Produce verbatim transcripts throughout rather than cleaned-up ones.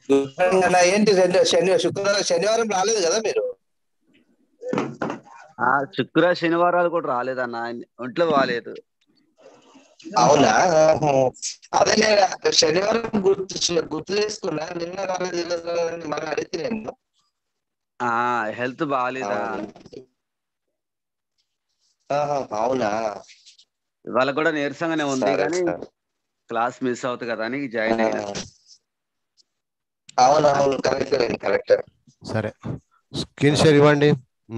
Good morning అన్న. ఏంటి రెండు శని శుక్రవారం శనివారం రాలేదు కదా మీరు? ఆ శుక్ర శనివారాలు కూడా రాలేదన్న, ఒంట్లో బాగాలేదు. అవునా? అదే నేను శనివారం గుర్తు గుర్తు చేసుకున్నా. నిన్న రాలేదు ఈరోజు రాలేదని మళ్ళీ అడిగితే నేను. ఆ హెల్త్ బాగాలేదా? అవునా? ఇవాళ కూడా నీరసంగానే ఉంది, సరే కానీ సరే. క్లాస్ మిస్ అవుతుంది కదా అని జాయిన్ అయినా. అవునవును, కరెక్ట్ కరెక్ట్. సరే, స్క్రీన్ షేర్ ఇవ్వండి.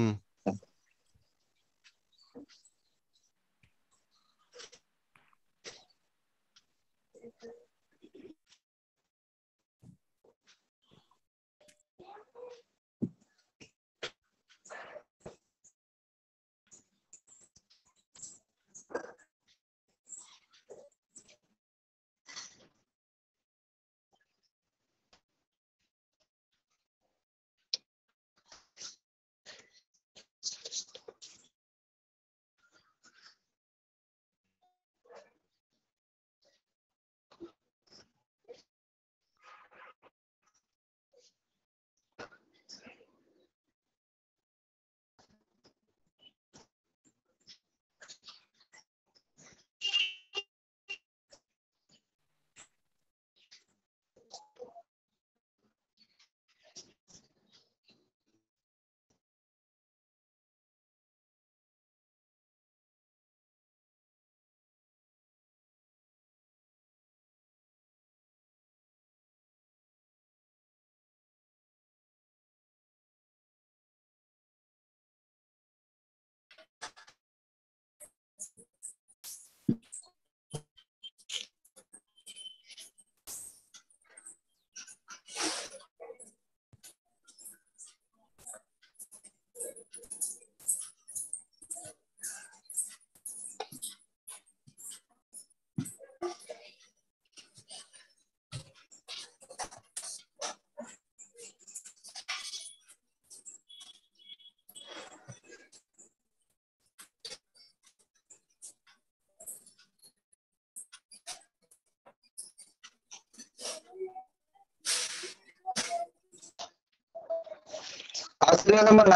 ఆశీర్వాదం అన్నా.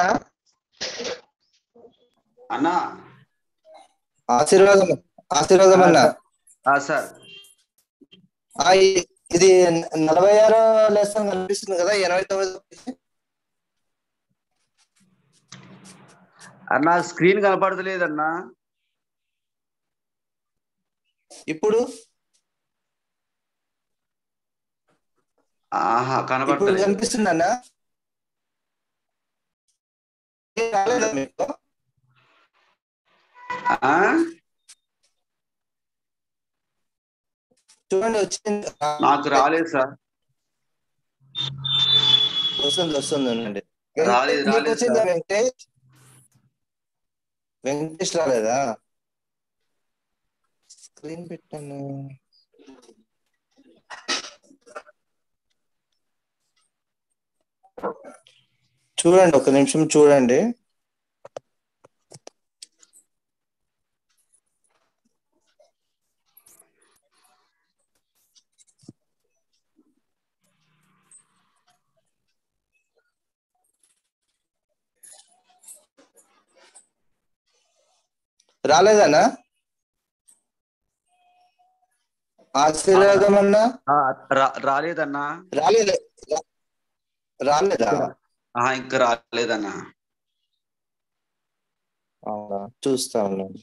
అన్నా ఆశీర్వాదం ఆశీర్వాదం అన్నా. సార్, ఇది నలభై ఆరో లెసన్ కనిపిస్తుంది కదా, ఎనభై తొమ్మిది. అన్నా స్క్రీన్ కనపడతలేదన్నా. ఇప్పుడు ఆహా ఇప్పుడు కనపడతలేదు. కనిపిస్తుంది అన్న. రాలేదా మీకు? చూడండి, వచ్చింది. నాకు రాలేదు సార్. వస్తుంది వస్తుంది అండి. రాలేదు మీకు రాలేదు వచ్చిందా సార్. వెంకటేష్? వెంకటేష్ రాలేదా? స్క్రీన్ పెట్టాను. చూడండి, ఒక నిమిషం చూడండి. రాలేదన్నా? ఆశీర్వాదం అన్నా రాలేదన్నా. రాలేదు రాలేదా? ఇంకా రాలేదన్నా. అవునా, చూస్తా ఉన్నాను.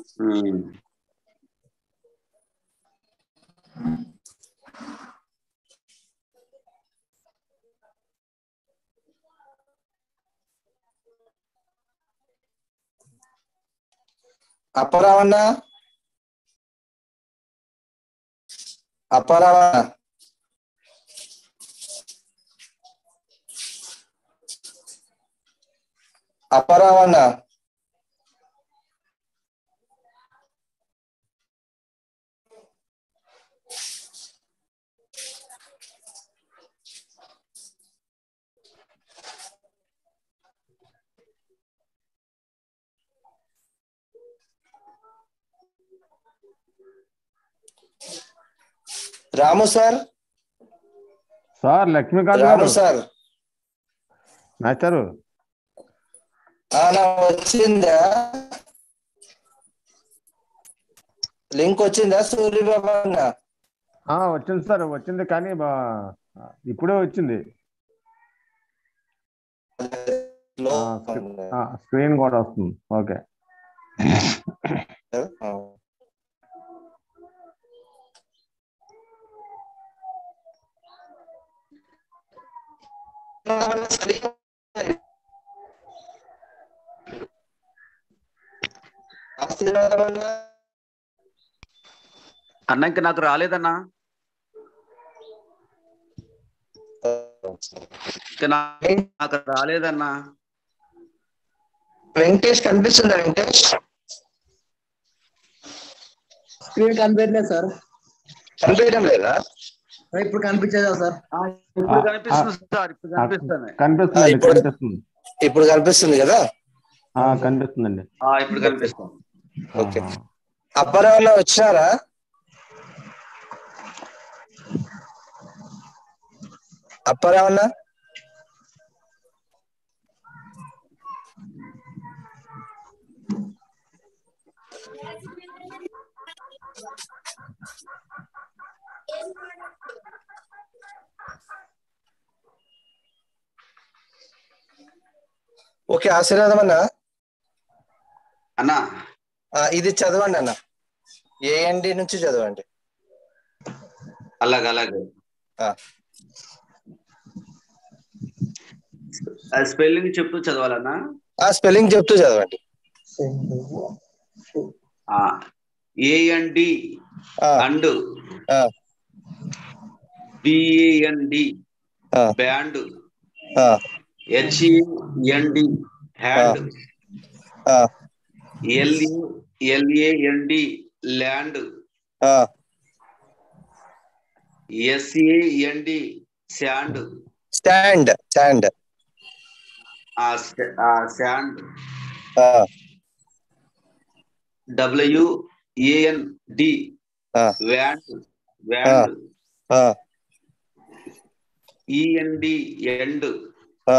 అప్పరావన్నా అప్పారావన్నా అప్పారావన్నా Ramu sir, sir Lakshmikant Ramu garu sir master అలా వచ్చిందా లింక్ వచ్చిందా సూర్యబాబు అన్న? ఆ, వచ్చింది సార్, వచ్చింది కానీ బా- ఇప్పుడే వచ్చింది. లో ఆ, స్క్రీ- ఆ, స్క్రీన్ కూడా వస్తుంది. ఓకే. అన్న ఇంకా నాకు రాలేదన్నా. ఇంకా నా- నాకు రాలేదన్నా. వెంకటేష్ కనిపిస్తుందా? వెంకటేష్ స్క్రీన్ కనిపించలేదు సార్. కనిపించడం లేదా? ఇప్పుడు కనిపించేదా సార్? ఆ, ఇప్పుడు ఆ, కనిపిస్తుంది సార్, ఇప్పుడు ఆ, కనిపిస్తుంది. కనిపిస్తుందండి, ఇప్పుడు- కనిపిస్తుంది. ఇప్పుడు కనిపిస్తుంది కదా? ఆ, కనిపిస్తుందండి. ఆ, ఇప్పుడు కనిపిస్తుంది. ఓకే. ఆహా. అబ్బారావు వచ్చినారా? అప్పారావన్న ఓకే. ఆశీర్వాదం అన్న అన్నా ఆ, ఇది చదవండి అన్న. ఏఎన్డి నుంచి చదవండి. అలాగే అలాగే. ఆ, స్పెల్లింగ్ చెప్తూ చదవాలన్నా? ఆ స్పెల్లింగ్ చెప్తూ చదవండి. ఏఎన్డి ఆ, అండ్ ఆ, బిఏఎన్డి ah, band, ah, H E N D hand, ah, L A N D land, ah, S A N D sand, stand stand, sand, ah, W A N D ah, wand, wand, ah, E N D end, ah.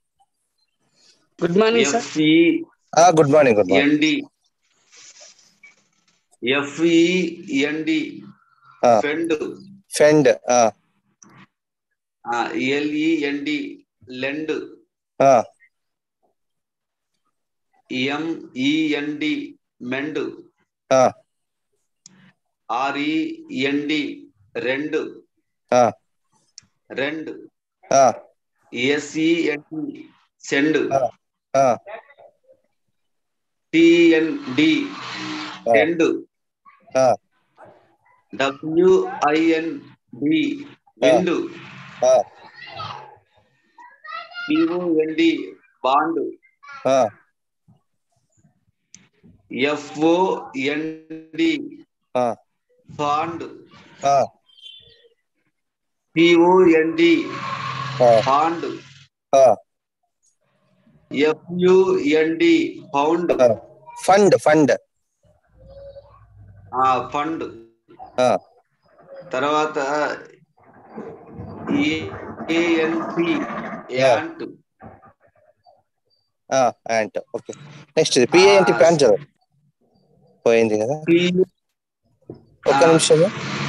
Good morning sir. F E ah, good morning good morning. N D F E N D ah, fend, fend, ఆ, ఎల్ఈఎన్డి lend, ఆ, ఎంఈఎన్డి mend, ఆ, ఆర్ఈఎన్డి రెండు, ఆ, రెండు, ఆ, ఎస్ఈఎన్డి send, ఆ, ఆ, టిఎన్డి tend, ఆ, డబ్ల్యూఐఎన్డి విండ్, ఆ, పిఓఎన్డి బాండ్, ఆ, ఎఫ్ఓఎన్డి ఆ, ఫాండ్, ఆ, పిఓఎన్డి ah, fond, ah, F U N D pound, ah. Fund fund, fund. Ah, తర్వాత A N P ant, ah, ant. Okay. Next P A N T pant చదవండి. పోయింది కదా, పి ఒక్క నిమిషం.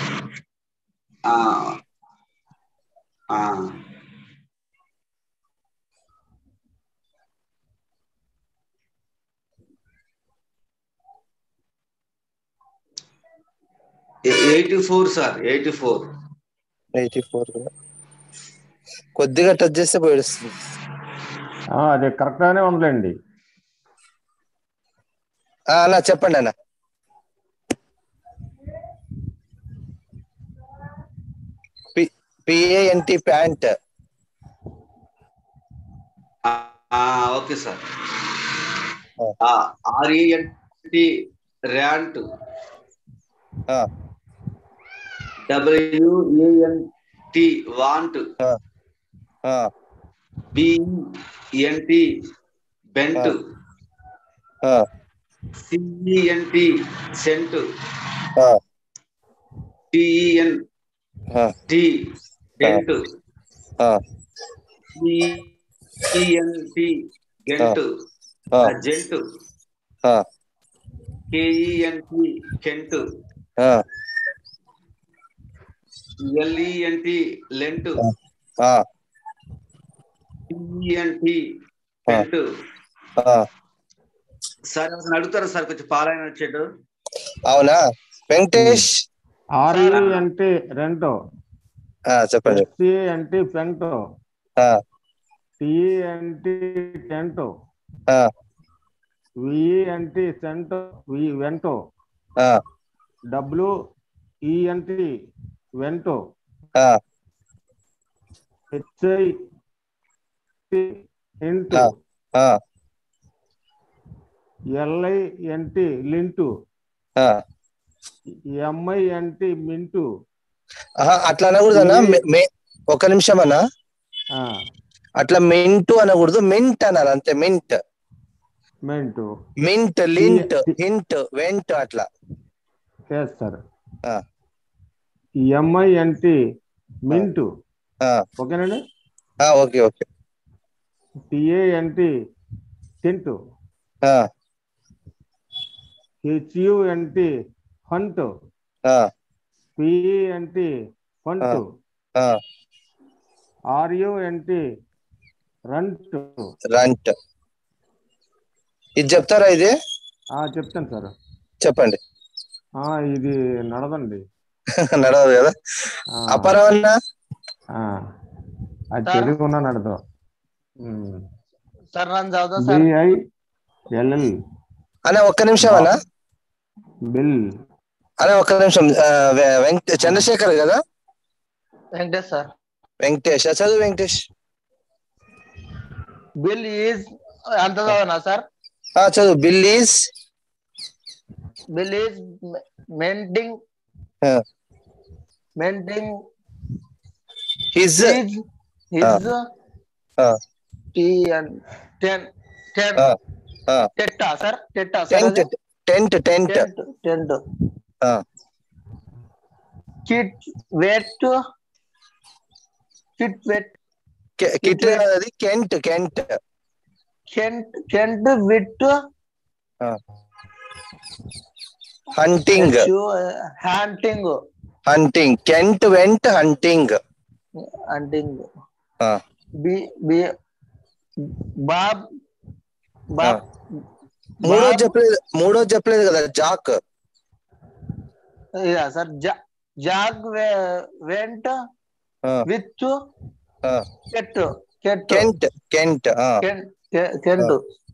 Eighty four sir, eighty four. Eighty four కొద్దిగా టచ్ చేస్తే పోయిస్తుంది. ఆ, అది కరెక్ట్ గానే ఉందిలేండి. అన్న చెప్పండి అన్న. P A N T pant. Okay sir. R E N T rant, W A N T want, B E N T bent, C E N T cent, T E N T dent, E N T gent gent K E N T Kent L E N T lent E N T pent. Sir అడుగుతారా సార్ కొంచెం పాలైన వచ్చేటు? అవునా వెంకటేష్? ఆర్ఈ అంటే రెంటో, చెప్పండి. ఎస్సి అంటే పెంటో, టిఈ అంటే టెంటో, విఈ అంటే సెంటో Vento, W ఈ అంటే వెంటో, హెచ్ఐ ఇంటూ, ఎల్ఐ అంటే లింటు, ఎంఐ అంటే మింటు. అట్లా అనకూడదన్నా, ఒక నిమిషం అన్నా, అట్లా మింటు అనకూడదు, మింట్ అన్నారు అంతే. Mint mint mint lint hint went అట్లా చేస్తారు. ఎంఐ అంటే మింటు, ఓకేనండి. Okay okay. టిఏ అంటే టింటు, హెచ్యు అంటే హంట్, పిఈ అంటే ఫంట్, ఆర్యు అంటే రంట్ రంట్. ఇది చెప్తారా? ఇది చెప్తాను సార్. చెప్పండి. ఇది నడదండి. నడవదు కదా. అపరవన్నా అది తెలుగున్నా నడదు. బిఐఎల్ఎల్ అన్నా ఒక్క నిమిషం అన్నా, బిల్ అన్నా ఒక్క నిమిషం. వెంకట చంద్రశేఖర్ కదా? వెంకటేష్ సార్. వెంకటేష్ చదువు వెంకటేష్. బిల్ ఈజ్ అంత చదవనా సార్? చదువు. Bill is Bill is mending mending his his T and ten ten టెట్టా సార్? టెట్టా sir? Tent tent tent tent kit wet kit wet kit అది Kent Kent Kent Kent wit hunting hunting hunting Kent went hunting hunting B B Bob Bob మూడో చెప్పలేదు మూడో చెప్పలేదు కదా. Jack sir. Jack went with కెట్ Kent Kent Kent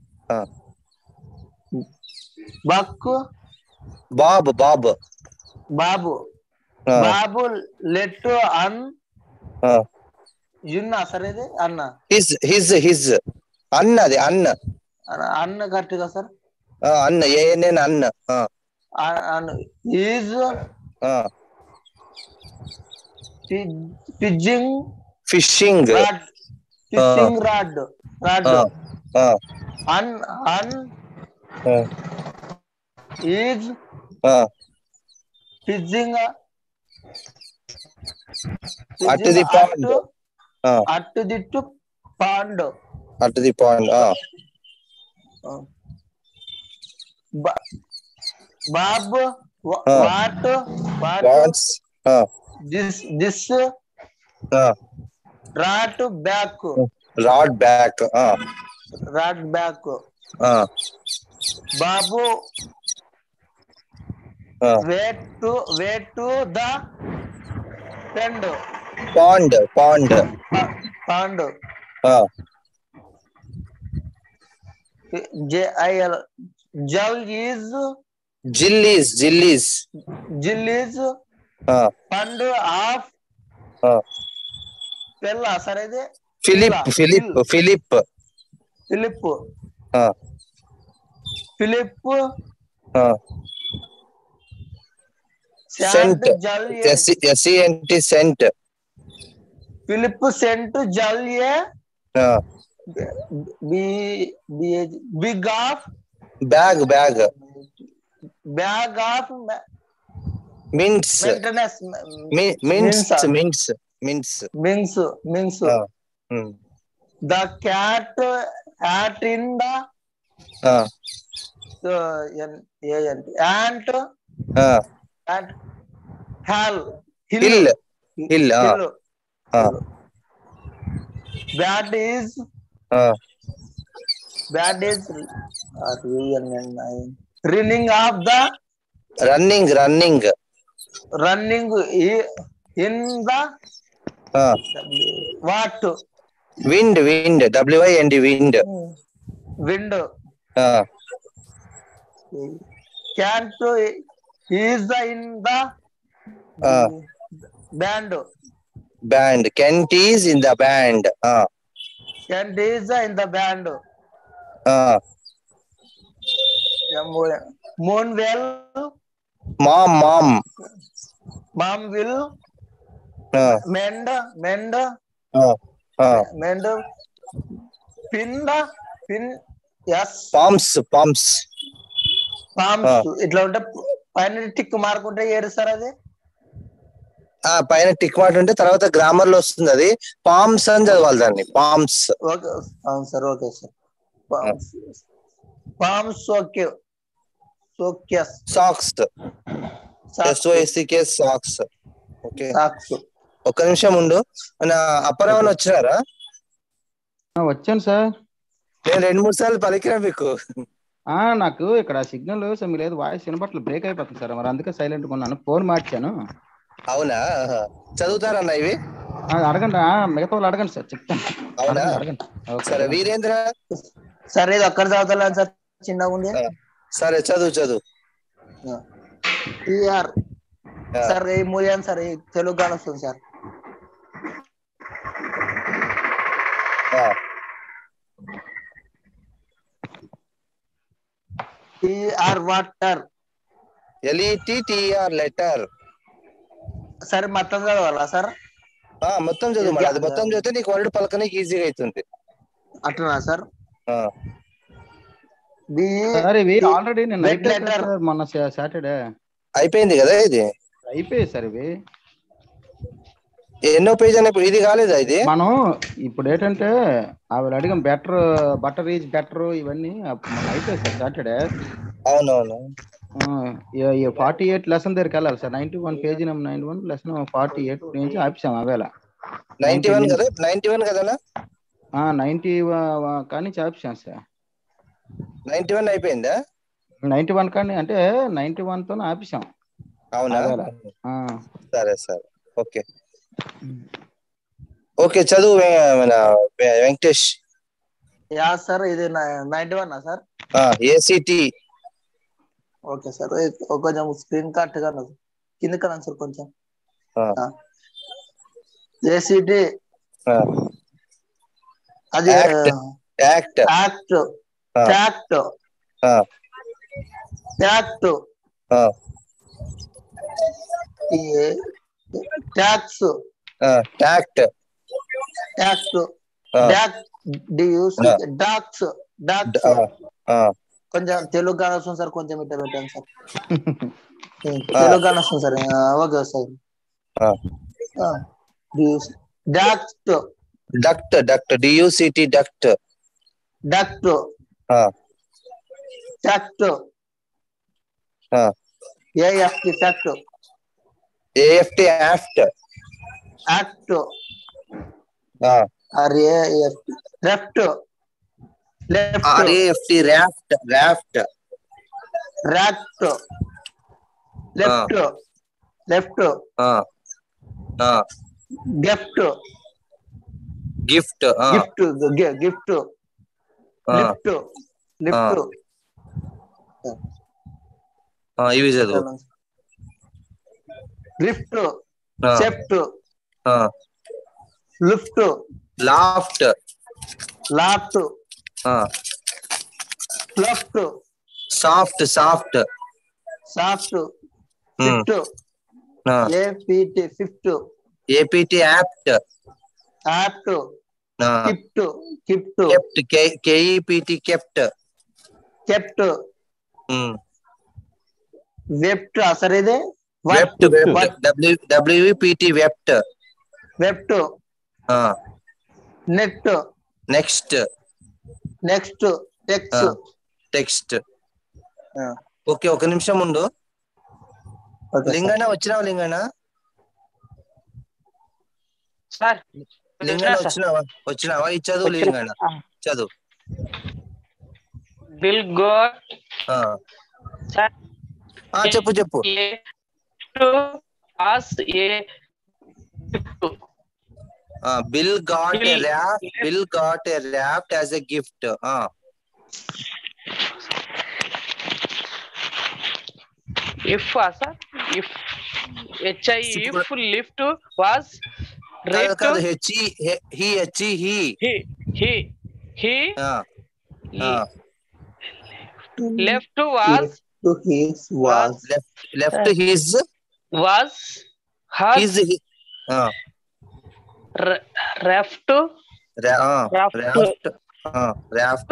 buck Bob Bob బాబు బాబు let అన్ యున్నా sir? ఇది అన్న హిజ్ హిజ్ హిజ్ అన్న అది అన్న అన్న కరెక్ట్ గా సార్? అన్న ఏఎన్ఎన్ అన్న. Is fishing fishing fishing rod rod Ann Ann is fishing at the pond at the to pond at the pond. Bob what what this this rat back rod back rod back. బాబు wait to wait to the pend pond pond pond J I L Jill is Jill's Jill's Jill's pond of పెళ్ళ సరే? ఇది Philip Philip Philip Philip Philip sent S E N T sent Philip sent Jill a big of bag bag bag of mints maintenance mints mints mints Minks. Minks. The cat ant in the uh, ant ant ant hall hill hill hill hill. uh. Bad is uh. bad is uh, running of the running running running in the uh. what wind wind w i n d wind wind uh. can't is the in the uh. band band Kent is in the band uh. Kent is in the band uh. moon will mom mom mom will uh. mend mend uh. uh. mend pin pin yes palms palms palms ఇట్లా ఉంటే పైన tick mark ఉంటే ఏడు sir అది ఆ పైన tick mark ఉంటే తర్వాత గ్రామర్ లో వస్తుంది అది పామ్స్ అని చదవాలి దాన్ని పామ్స్ ఓకే అవును sir okay sir palms palms okay socks socks S O S K socks okay socks ఒక్క నిమిషం ఉండు మన అప్పరావన్ వచ్చినారా వచ్చాను సార్ నేను రెండు మూడు సార్లు పలికినా మీకు ఆ నాకు ఇక్కడ సిగ్నల్ సమి లేదు వాయిస్ వినపట్ల బ్రేక్ అయిపోతుంది సార్ మరి అందుకే సైలెంట్ ఉన్నాను ఫోన్ మార్చాను అవునా చదువుతారన్న ఇవి అడగండి మిగతా వాళ్ళు అడగండి సార్ చెప్తాను అవునా అడగండి సరే వీరేంద్ర సార్ ఇది ఒక్కరు చదువుతాను సార్ చిన్నగా ఉంది సరే చదువు చదువు టిఆర్ సార్ ఈ మూల్యం సార్ తెలుగు గానే వస్తుంది sir T R water L E T T R letter సరే మొత్తం చదవాలా సార్ మొత్తం చదువు మరి అది మొత్తం చదివితే నీకు వర్డ్ పలకనికి ఈజీగా అవుతుంది అట్లనా సార్ సార్ ఇవి ఆల్రెడీ నేను నైట్ మొన్న సాటర్డే అయిపోయింది కదా ఇది అయిపోయింది సార్ ఇవి ఎన్నో పేజ్ అని ఇది కాలేదా ఇది మనం ఇప్పుడు ఏంటంటే ఆవిడ అడిగాం బెటర్ బటర్ ఈజ్ బెటర్ ఇవన్నీ అయిపోయింది సార్ సాటర్డే అవునవును ఫార్టీ ఎయిట్ లెసన్ దగ్గరికి వెళ్ళాలి sir ninety one page number ninety one lesson forty eight నుంచి ఆపిసాం అవేళ నైన్టీ వన్ కదా నైన్టీ వన్ కదా నైన్టీ కానీ ఆపిసాం సార్ నైన్టీ వన్ అయిపోయిందా నైన్టీ వన్ కానీ అంటే నైన్టీ వన్ తో ఆపిసాం అవునా సరే సరే ఓకే ఓకే చదువు వెంకటేష్ యా సార్ ఇది ninety one sir A C T okay sir కొంచెం స్క్రీన్ కట్ గా కింద కదా సార్ కొంచెం ఏసీటీ అది act act tact tact tax tact tact dock డియూస్ డాక్స్ డాక్స్ కొంచెం తెలుగు గానే వస్తుంది సార్ కొంచెం ఇట్లా పెట్టాను సార్ తెలుగు గానే వస్తుంది sir okay sir duct duct duct D U C T duct duct టక్ట్ ఏఎఫ్టి టక్ట్ A F T aft act R A F T left left R A F T raft raft raft left left gift gift gift gift lift lift ఇవి చదువు లిఫ్ట్ సెఫ్ట్ lift loft loft left soft soft soft ఫిఫ్ట్ A P T ఫిఫ్ట్ A P T apt apt కిప్ట్ కిప్ట్ kept K E P T kept kept wept sir ఇది wept W P T wept web net next next text text okay ఒక నిమిషం ఉండు. లింగన వచ్చినావా? లింగన సార్ లింగన వచ్చినావా? వచ్చినావా? ఈ చదువు లింగన చదువు. బిల్ గాట్ చెప్పు చెప్పు. Bill got a wrap Bill got a wrap as a gift. If sir, if H I if lift was raped, he he he he he he he uh, uh, left was to his was left left his was has his uh, raft ra, uh, raft raft uh, raft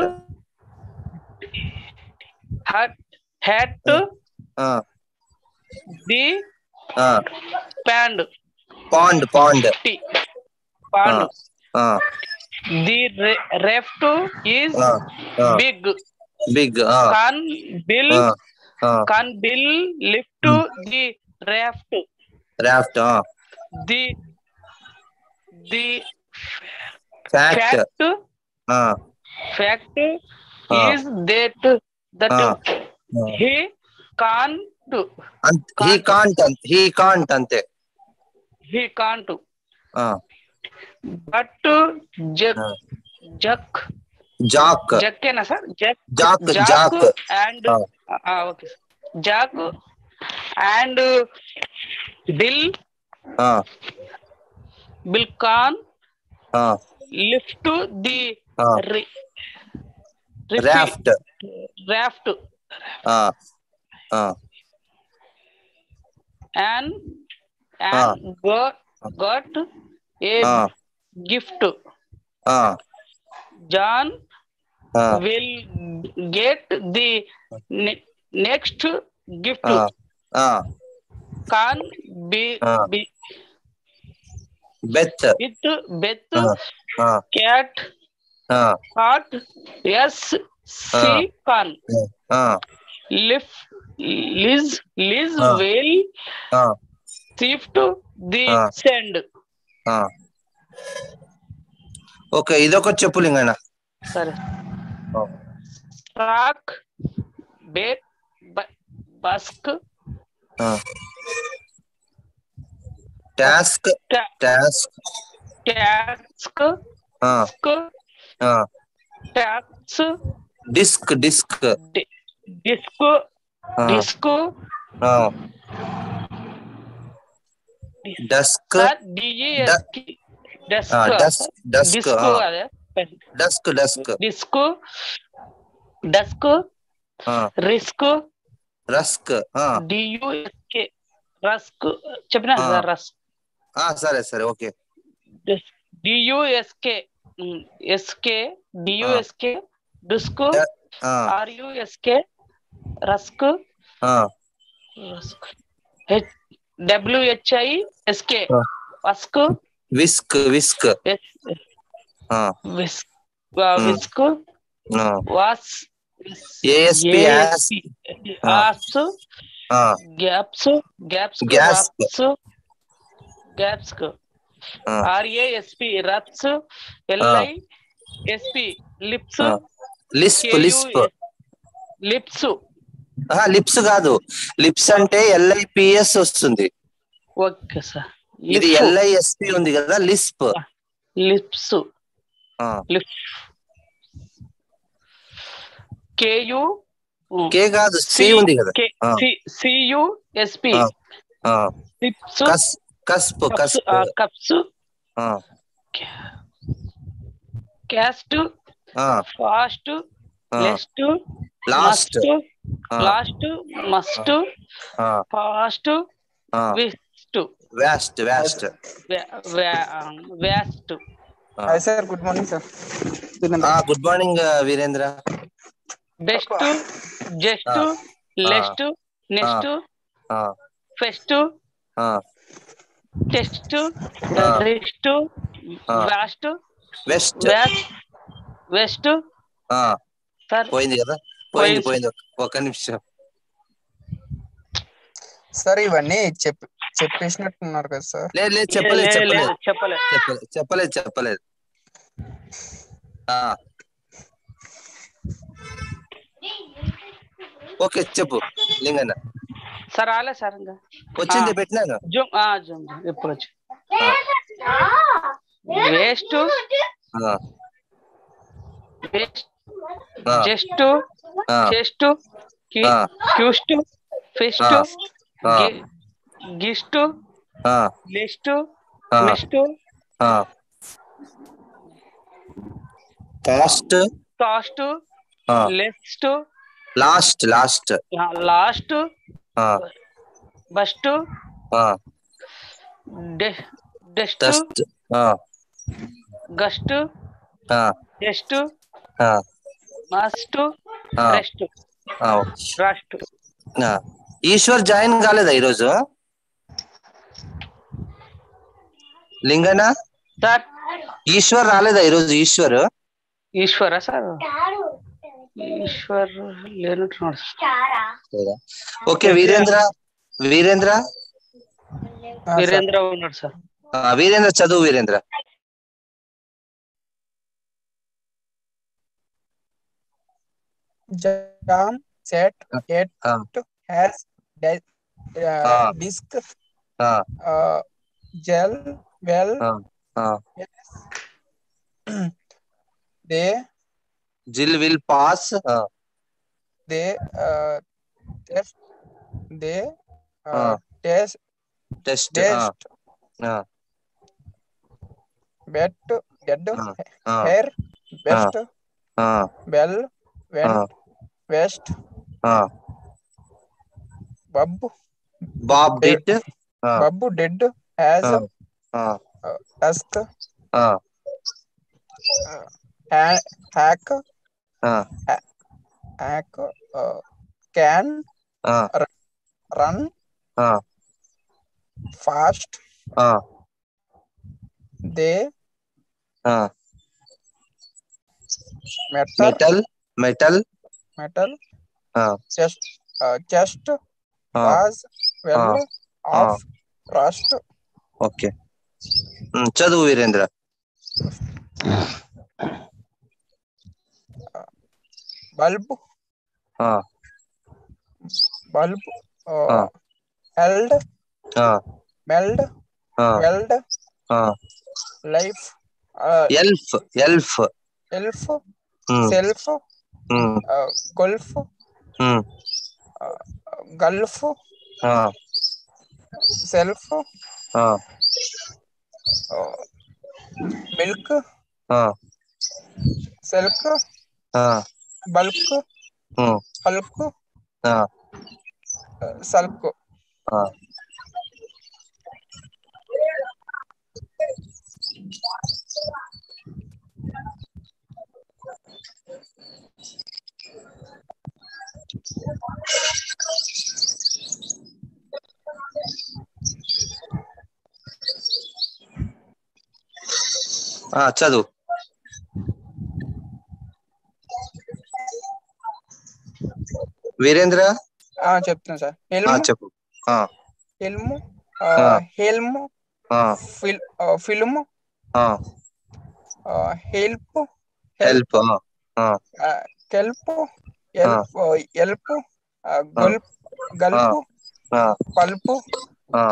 had had to uh, the uh, pond pond pond pond uh, uh, the raft is uh, uh, big big uh, can bill uh, uh, can bill lift to the raft raft uh, the the fact fact uh, fact uh, is that that uh, uh, he can't and he can't he can't ante he can't uh, but jack uh, jack jack jack na sir jack jack jack and uh, uh, okay jack and bill uh, bill can uh, lift to the uh, re, raft raft uh, uh, and and uh, got got a uh, gift uh, John uh, will get the ne next gift uh, uh, can be uh, be Beth with Beth uh, uh, cat uh, cat yes she uh, can uh, lift Liz Liz uh, will uh, shift the uh, sand uh. Okay ఇదొక చెప్పు లింగన్న. సరే track bait busk task task task tax disk disk disk disk dusk డిఎస్కి dusk dusk dusk disk అదే dusk dusk disk dusk risk rusk D U S K rusk చెప్పినా కదా rusk సరే సరే okay D U S K S K D U S K disk R U S K rusk rusk H W H I S K వస్క్ whisk whisk whisk whisk was A S P యాస్ ఆస్ gaps gaps gaps gaps R A S P rats L I S P lips Lisp Lisp lips lips కాదు lips అంటే L I P S వస్తుంది. Okay sir ఇది L I S P ఉంది కదా lisp lips lips K U K కాదు సి ఉంది కదా C U S P lips cusp cusp cups cast fast lest last last must fast విస్ట్ vast vast vast sir good morning sir. Good morning Virendra. Best just lest next fest chest ah, wrist ah, vast west west west ah, sir పోయింది కదా, పోయింది పోయింది sir. పోయింది ఒక్క నిమిషం. Sir ఇవన్నీ చెప్పి చెప్పేసినట్టున్నారు కదా సార్. లేదు లేదు లేదు చెప్పలేదు లేదు చెప్పలేదు లేదు చెప్పలే చెప్పలేదు చెప్పలేదు చెప్పలేదు ఆ, ఓకే చెప్పు లింగన్న. సార్ రాలే సార్ ఇంకా వచ్చింది పెట్టినాను. జూమ్ జూమ్ ఎప్పుడు వచ్చి ఆ, వేస్ట్ ఆ, వేస్ట్ ఆ, జస్ట్ ఆ, చెస్ట్ ఆ, క్యూస్ట్ ఆ, ఫిస్ట్ ఆ, గిస్ట్ ఆ, list ah, mist ah. Cast cast ah, left last last last ah, bust ah, dust dust ah, gust ah, test ah, must ah, rest ah. Rust ah. Eshwar join కాలేదా ఈరోజు? Linganna sir Eshwar రాలేదా ఈరోజు? ఈశ్వర్ ఈశ్వరా sir Eshwar లేనట్టున్నాడు లేదా? Okay Virendra Virendra ఆ, sir Virendra ఉన్నాడు sir. Ah, Virendra చదువు Virendra. Jam set at ah, has ah, disk ah, gel well ah, ah. They Jill will pass. Ah, they test they ah, test test. Ah, test ah, bet dead ah, ah, hair best ah, bell ah, went west ah. Bub Bob dead did. Ah, bub dead has ఆ, ఆ, tusk ah, hack ah, hack can ah, run ah, fast ah, they ah. మెటర్ metal metal. Metal ah, chest chest ah, was ah, well ah. Of rust okay um, చదువు Virendra. Bulb ah, bulb ah, held ah, meld ah, weld ah. Life elf elf. Elf um, self um, golf um, gulf ah, self ah, milk ah, సెల్క్ ah, bulk um, hulk ah, sulk ah. Ah, చదువు వీరేంద్ర. చెప్తున్నా sir. ఆ, helm చెప్పు. ఆ, helm ah, helm ah, fill film ah. Help help. Help ah, kelp ah, ఎల్ప్ ఎల్ప్ ah, గొల్ప్ ఆ, గల్ప్ ఆ, పల్ప్ ఆ,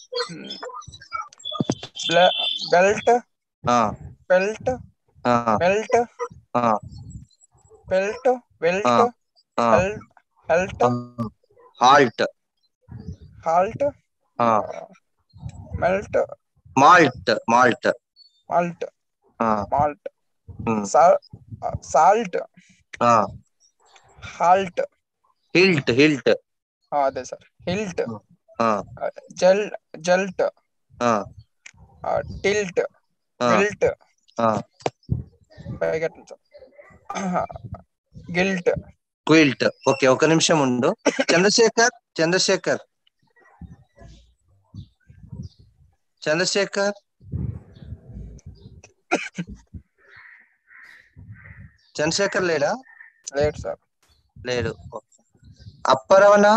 బెల్ట్ ఆ, బెల్ట్ ఆ, మెల్ట్ ఆ, బెల్ట్ ఆ, వెల్ట్ ఆ. హెల్ట్ హెల్ట్ halt. Halt ah, melt malt malt. Malt ah, malt um, salt ah. Halt hilt hilt. అదే సార్. హిల్ట్ ఆ, జల్ జల్ట్ ఆ, టిల్ట్ ఆ, విల్ట్ ఆ. Guilt quilt. ఓకే ఒక నిమిషం ఉండు. చంద్రశేఖర్ చంద్రశేఖర్ చంద్రశేఖర్ చంద్రశేఖర్ లేడా? Late sir. లేడు. అప్పరవణ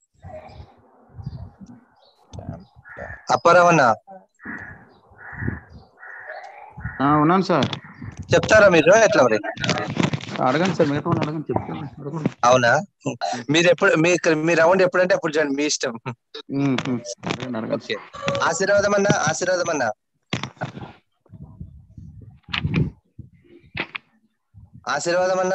అప్పరవణ ఉన్నాను సార్. చెప్తారా మీరు ఎట్లా మరి? అడగండి సార్, మిగతా వాళ్ళు అడగండి, చెప్తాను. అడగండి. అవునా? మీరు ఎప్పుడు మీ మీ రౌండ్ ఎప్పుడంటే అప్పుడు చూడండి, మీ ఇష్టం. ఓకే. ఆశీర్వాదం అన్నా, ఆశీర్వాదం అన్నా, ఆశీర్వాదం అన్నా.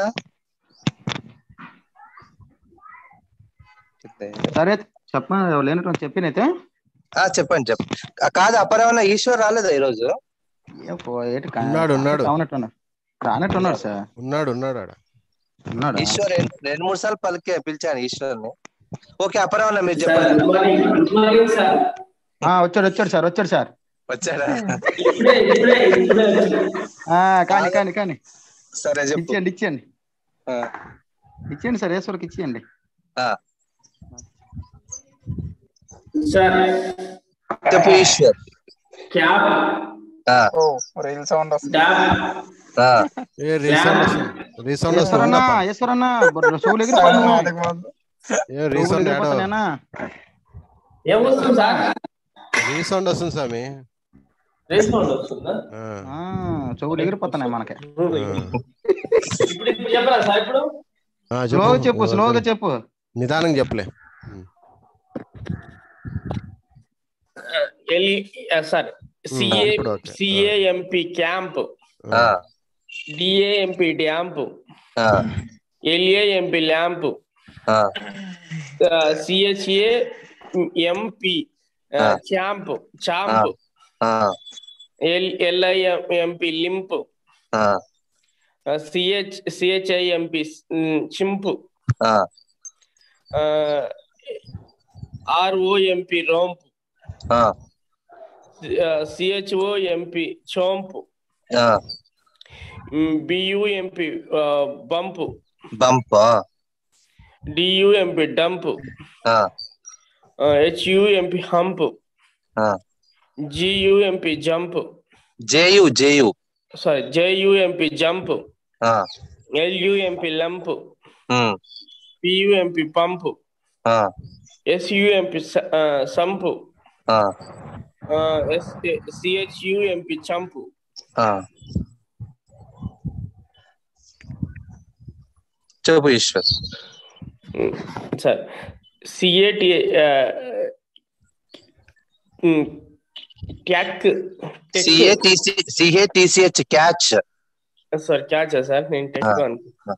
సరే చెప్పండి, లేనట్టు చెప్పినైతే చెప్పండి చెప్పండి. కాదు అపరావణ ఈశ్వర్ రాలేదా ఈరోజు? ఉన్నాడు ఉన్నాడు రానట్టున్నాడు సార్. ఉన్నాడు ఉన్నాడు ఆడ ఉన్నాడు. ఈశ్వర్ రెండు మూడు సార్లు పలికే పిలిచాను ఈశ్వర్ని. ఓకే అపరావణ మీరు చెప్పండి. వచ్చాడు వచ్చాడు సార్ వచ్చాడు సార్ వచ్చాడా? కానీ కానీ కానీ సరే ఇచ్చేయండి ఇచ్చేయండి ఇచ్చేయండి సార్, ఈశ్వర్కి ఇచ్చేయండి. చెప్పు ఈశ్వర్. రీసౌండ్ వస్తుంది స్వామి, చెవులు ఎగిరిపోతున్నాయి మనకి. స్లోగా చెప్పు స్లోగా చెప్పు, నిదానం చెప్పలే. Sir C A C A M P camp, D A M P damp, L A M P lamp, C H A M P camp champ, L I M P limp, C H C H I M P chimp, R O M P romp, C H O M P chomp, B U M P bump bump, D U M P dump, H U M P hump, G U M P jump, J U J U sorry J U M P jump, L U M P lump, P U M P pump, S U M P sump, C H U M P chump. చెప్పు Eshwar. Sir C A T క్యాక్ C A T C H catch. Sir catch sir, నేను tech అనుకుంటున్నా.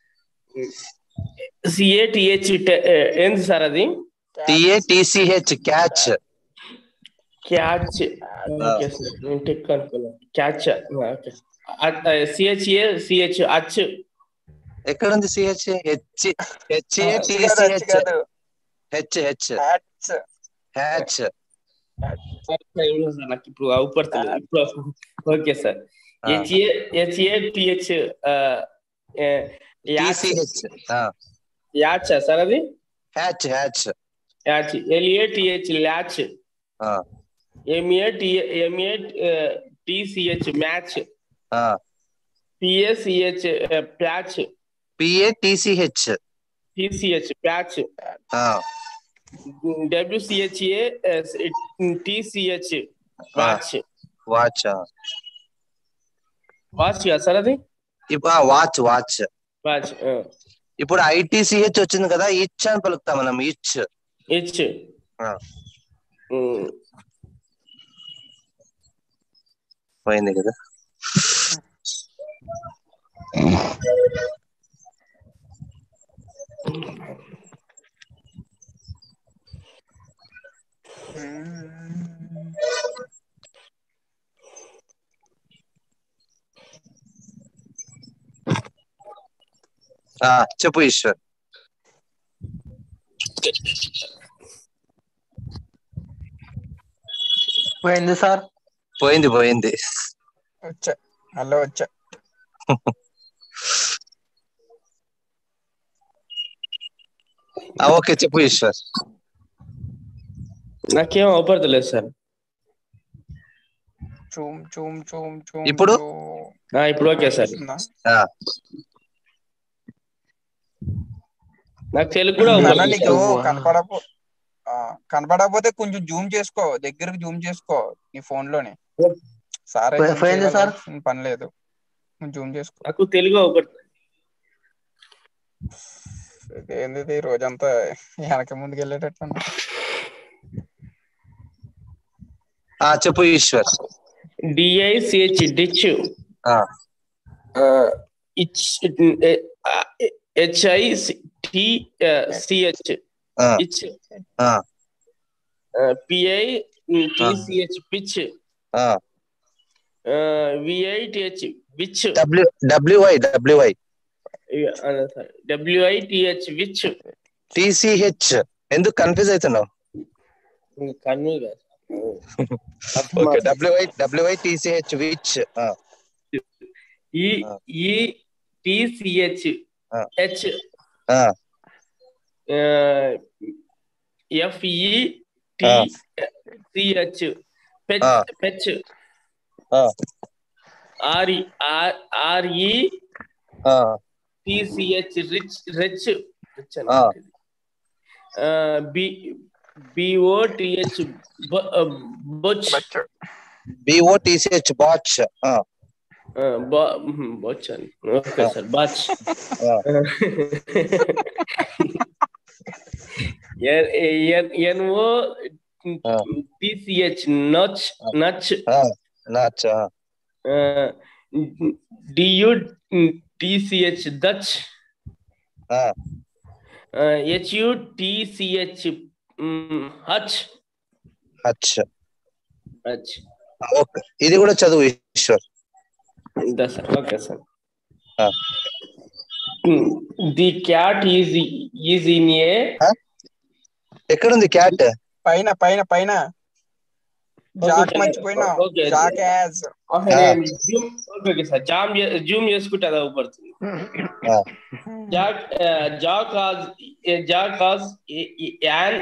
C A T H ఏంది sir అది? T A T C H catch catch. Okay sir, నేను tech అనుకున్నా. Catch. C H A C H అచ్. ఎక్కడ ఉంది C H? H H A T C H H H hatch. నాకు ఇప్పుడు అవుపడుతుంది ఇప్పుడు. ఓకే సార్, హెచ్ఏ హెచ్ఏటిహెచ్ యాచ్ సార్ అది? హ్యాచ్ హ్యాచ్ యాచ్. L A T H latch, M A M A T C H match, P A C H patch, P A T C H T C H patch, W C H A T C H watch. Watch watch కదా సార్ అది? Watch watch watch. ఇప్పుడు ఐటిసిహెచ్ వచ్చింది కదా, ఇచ్ అని పలుకుతాం మనం. ఇచ్ ఇచ్. పోయింది కదా. చెప్పు ఈశ్వర్. పోయింది సార్, పోయింది పోయింది. వచ్చా హలో వచ్చా. ఓకే చెప్పు ఈశ్వర్. నాకేం అవపడతలేదు సార్. చూమ్ చూమ్ చూమ్ చూమ్ ఇప్పుడు ఆ, ఇప్పుడు ఓకే సార్. ఆ, నాకు తెలుగు కూడా నాన్న ఒకటి నీకు సార్. కనపడపో ఆ, కనపడకపోతే కొంచెం జూమ్ చేసుకో, దగ్గరకు జూమ్ చేసుకో నీ ఫోన్ లోనే. సార్ అయితే ఫైన్ సార్ చేయగలగాల్సిన పని లేదు, జూమ్ చేసుకో. నాకు తెలుగు ఒకటి. ఏంది ఇది రోజంతా వెనక ముందుకు వెళ్ళేటట్టు. ఆ, చెప్పు ఈశ్వర్. డిఐసిహెచ్ డిచ్, ఆ, ఇచ్, హెచ్ఐ టిసిహెచ్ ఆ, ఇచ్, ఆ, పిఐ టిసిహెచ్ పిచ్, ఆ. V I T H witch, W W I W I W I T H witch. T C H ఎందుకు కన్ఫ్యూజ్ అవుతున్నావు? కన్ను కాదు. Okay, W I W I T C H witch. E E T C H H, F E T C H fetch fetch, R E R E T C H rich retch, B B O T H botch, B O T C H botch. Botch అని okay sir, botch. N O T C H notch notch, notch. D U T C H Dutch, H U T C H hutch hutch. Hutch. Okay, ఇది కూడా చదువు Eshwar. Sir okay sir. The cat is is in a, ఎక్కడుంది cat? పైన పైన పైన Jack మర్చిపోయినా. Jack has okay sir, జామ్ zoom చేసుకుంటే అది అవుపడుతుంది. Jack Jack has Jack has an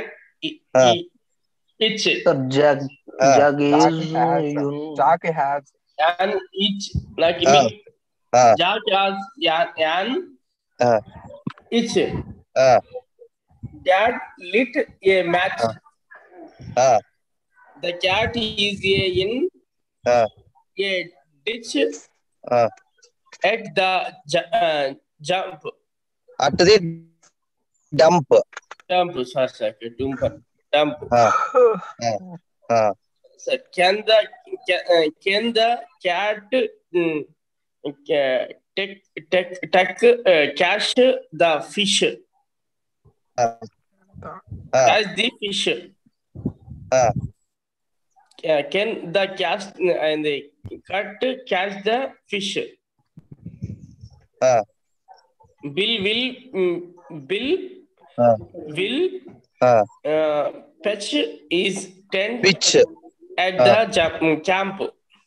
itch, Jack Jack is Jack has an itch, like me. Jack has an itch. Dad lit a match. The cat is a in a ditch at the uh, jump. At the dump. Dump, sorry, sorry, dump, dump. So can the uh, can the cat um, take take take uh, catch the fish? Catch the fish. Uh, uh, can the catch and the cat catch the fish? Uh, Bill will um, Bill uh, will uh, uh, fetch his tent which at the uh, jump, camp.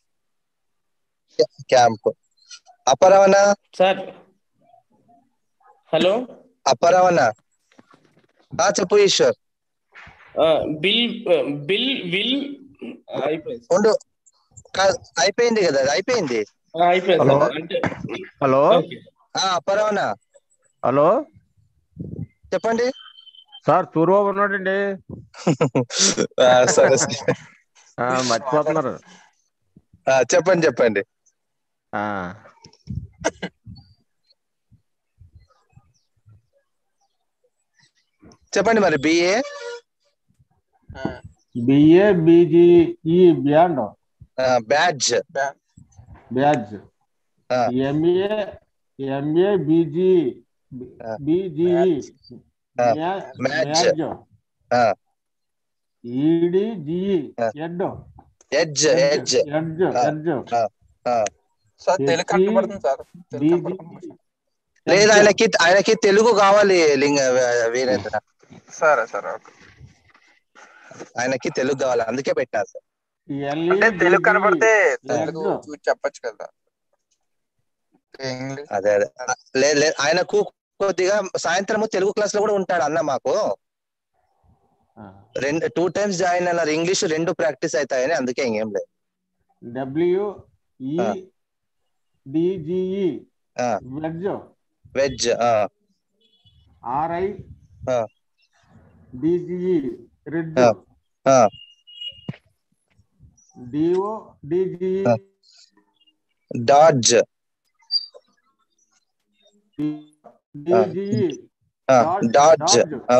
Camp. Aparavana. Sir. Hello. Aparavana. ఆ చెప్పు Eshwar. Bill bill will ఉండు, అయిపోయింది కదా, అయిపోయింది అయిపోయింది. Hello అపరావనా. Hello చెప్పండి sir. Suryababu ఉన్నాడండి. సరే మర్చిపోతున్నారు. చెప్పండి చెప్పండి. చెప్పండి మరి. B A B A B G E band badge badge M A M A B G B G E మ్యాడ్జ్ ఈడి జిఈ ఎడ్ edge edge edge edge Telugu కనపడుతుంది సార్. లేదు, ఆయనకి ఆయనకి తెలుగు కావాలి లింగ వీరేంద్ర. సరే సరే ఓకే, ఆయనకి తెలుగు కావాలి, అందుకే పెట్టారు సార్. అంటే తెలుగు కనపడితే తెలుగు చూసి చెప్పచ్చు కదా. అదే అదే లేదు లేదు, ఆయనకు కొద్దిగా సాయంత్రము తెలుగు క్లాస్ లో కూడా ఉంటాడు అన్న. మాకు రెండు టూ టైమ్స్ జాయిన్ అన్నారు. ఇంగ్లీష్ రెండు ప్రాక్టీస్ అవుతాయని, అందుకే ఇంకేం లేదు. W E D G E wedge wedge R I D G E ridge D O D G E dodge D G E dodge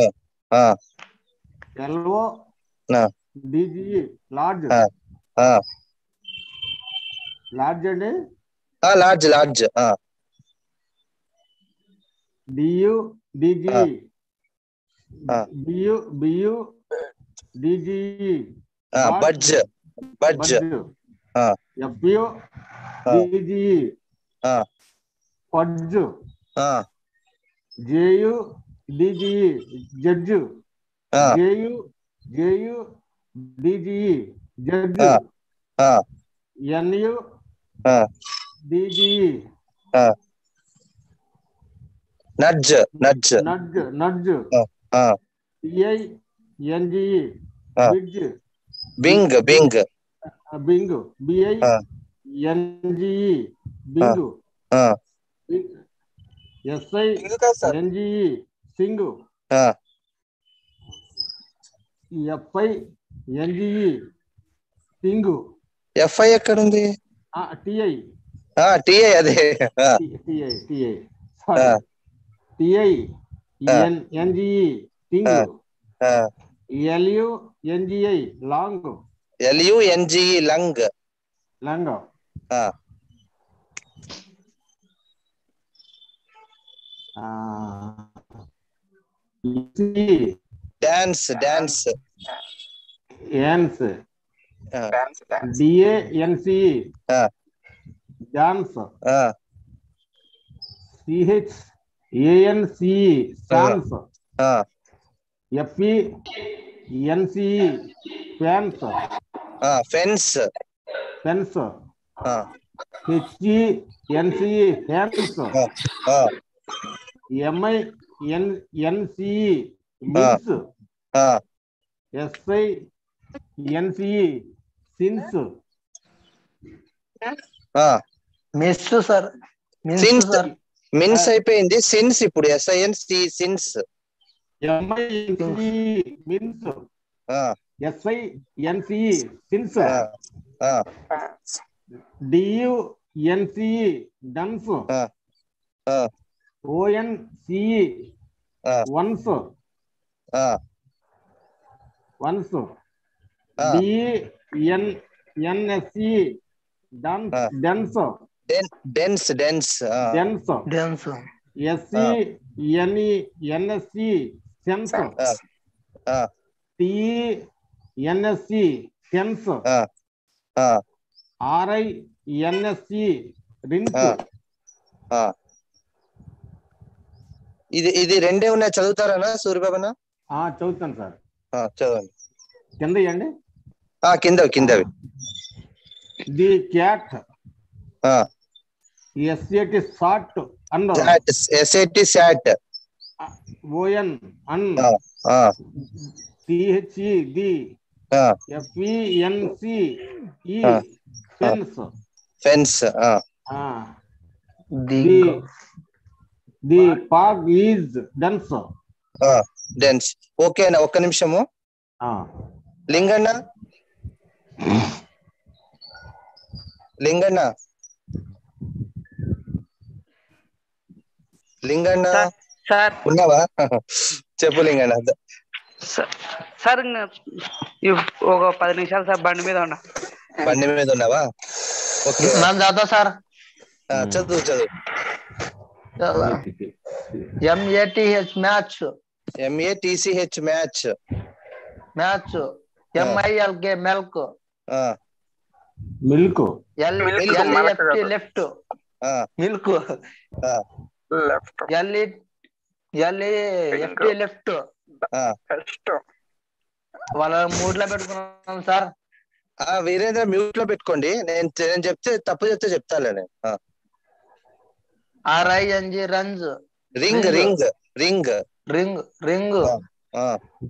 L O D G E large large అండి large large D U D G E B U B U D G E budge budge F U D G E fudge J U D G E judge J U J U D G E judge N U D G E nudge nudge nudge nudge T I N G E బిడ్జ్ binge binge binge B I N G E binge S I N G E singe f i N G E singe F I ఎక్కడుంది T I T I అదే T I T I sorry T I N N G E singe L U N G I long L U N G E lung lung dance dance ఎన్స్ D A N C dance C H A N C సాన్స్ F E N C E fans fence fence H E N C E fans M I N N C E mince S I N C E since miss sir since mince అయిపోయింది since ఇప్పుడు S I N since M I N C E mince S I N C E since D U N C E dunce O N C E once once D N N S C dunce dense dense dense dense dense S C N E N S C sense T E N S C sense R I N S C rinse ఇది ఇది రెండే ఉన్నాయి చదువుతారా సూర్యబాబునా చదువుతాను sir చదవండి కింద ఇవ్వండి కింద కిందవి ది క్యాట్ ఎస్ఏటి సాట్ అన్న S A T sat O N on T H E the F E N C E fence fence the the పాగ్ ఈజ్ డెన్స్ డెన్స్ ఓకేనా ఒక్క నిమిషము లింగన్న లింగన్న లింగన్న సార్ ఉన్నావా చెప్పు లింగన్న సార్ ఒక పది నిమిషాలు సార్ బండి మీద ఉన్నా బండి మీద ఉన్నావా ఓకే చదువుతా సార్ చదువు చదువు M A T H match M A T C H match match M I L K milk milk L E F T left milk L E L E F T left వాళ్ళ మూడ్ లో పెట్టుకున్నాం సార్ వీరేంద్ర మ్యూట్ లో పెట్టుకోండి నేను నేను చెప్తే తప్పు చెప్తే చెప్తాలే నేను R I N G runs ring ring ring ring ring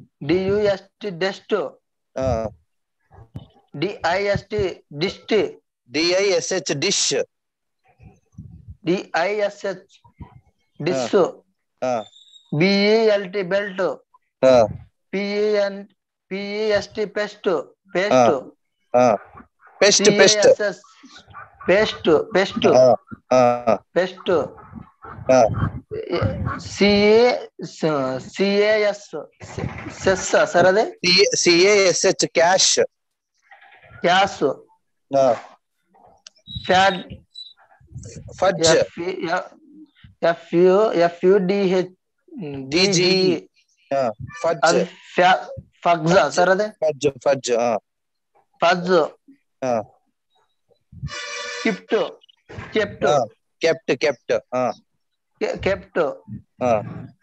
D U S T డెస్ట్ డిఐఎస్టి డిస్ట్ D I S H dish D I S H ಡಿಸ್ ಹಾ B E L T belt ಹಾ P E N P E S T pest paste ಹಾ pest C pest S S paste pest ಹಾ ಹಾ pest ಹಾ C C S ಸೆಸ್ sir ಅದೇ C A S H cash ಕ್ಯಾಸ್ ಹಾ fad fudge F U F U D H D G ಹಾ fudge ಅದು ಫಗ್ಜ ಸರ್ ಅದೇ ಫಡ್ಜ್ ಫಡ್ಜ್ ಹಾ ಫಜ್ ಹಾ ಕಿಪ್ಟ್ ಕೆಪ್ಟ್ ಹಾ ಕೆಪ್ಟ್ ಕೆಪ್ಟ್ ಹಾ ಕೆಪ್ಟ್ ಹಾ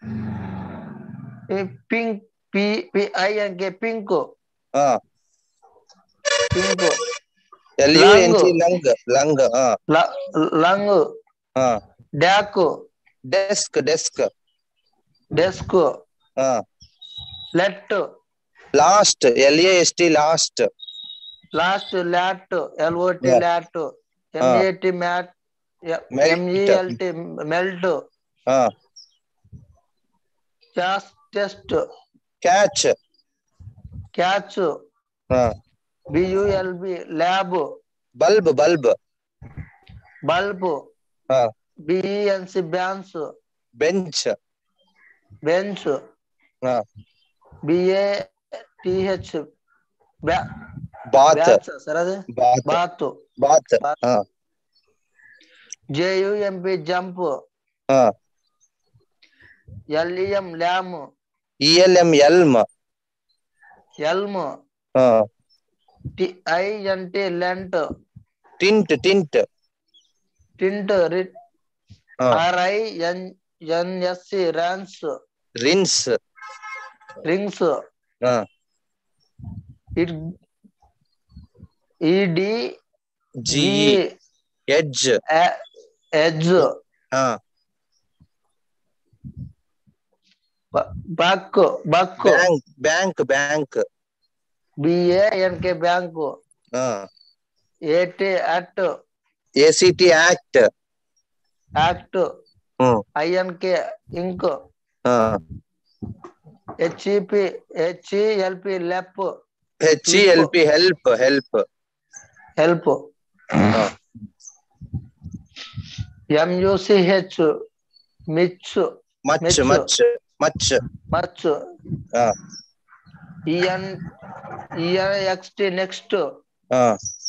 pink P P I N K pink ಹಾ pink L U N C lung lung ಹಾ ಲಂಗ್ ಹಾ ಡ್ಯಾಕ್ ಡೆಸ್ಕ್ ಡೆಸ್ಕ್ ಡೆಸ್ಕ್ ಹಾ let last L A S T last last ಲ್ಯಾಟ್ ಎಲ್ ಓ ಟಿ ಲ್ಯಾಟ್ M A T mat M E L T melt ಹಾ ಕ್ಯಾಸ್ test catch catch ಹಾ B U L B lab bulb bulb bulb ಹಾ B E N C ಬ್ಯಾನ್ಸ್ bench bench ಹಾ B A T H bath sir ಅದೇ bath bath bath ಹಾ J U M P jump ಹಾ L E M ಲ್ಯಾಮ್ E L M elm elm ಹಾ T I N T lent tint tint tint R I N N S C ರ್ಯಾನ್ಸ್ rinse rings ಹಾ it E D G edge edge ಹಾ buck buck bank bank bank B A N K bank ಹಾ A T act A C T act act hmm I N K ink ಹಾ H E P H E L P ಲೆಪ್ H E L P help help help ಹಾ M U C H ಮಿಚ್ much much much much ಹಾ E N E N X T next ಹಾ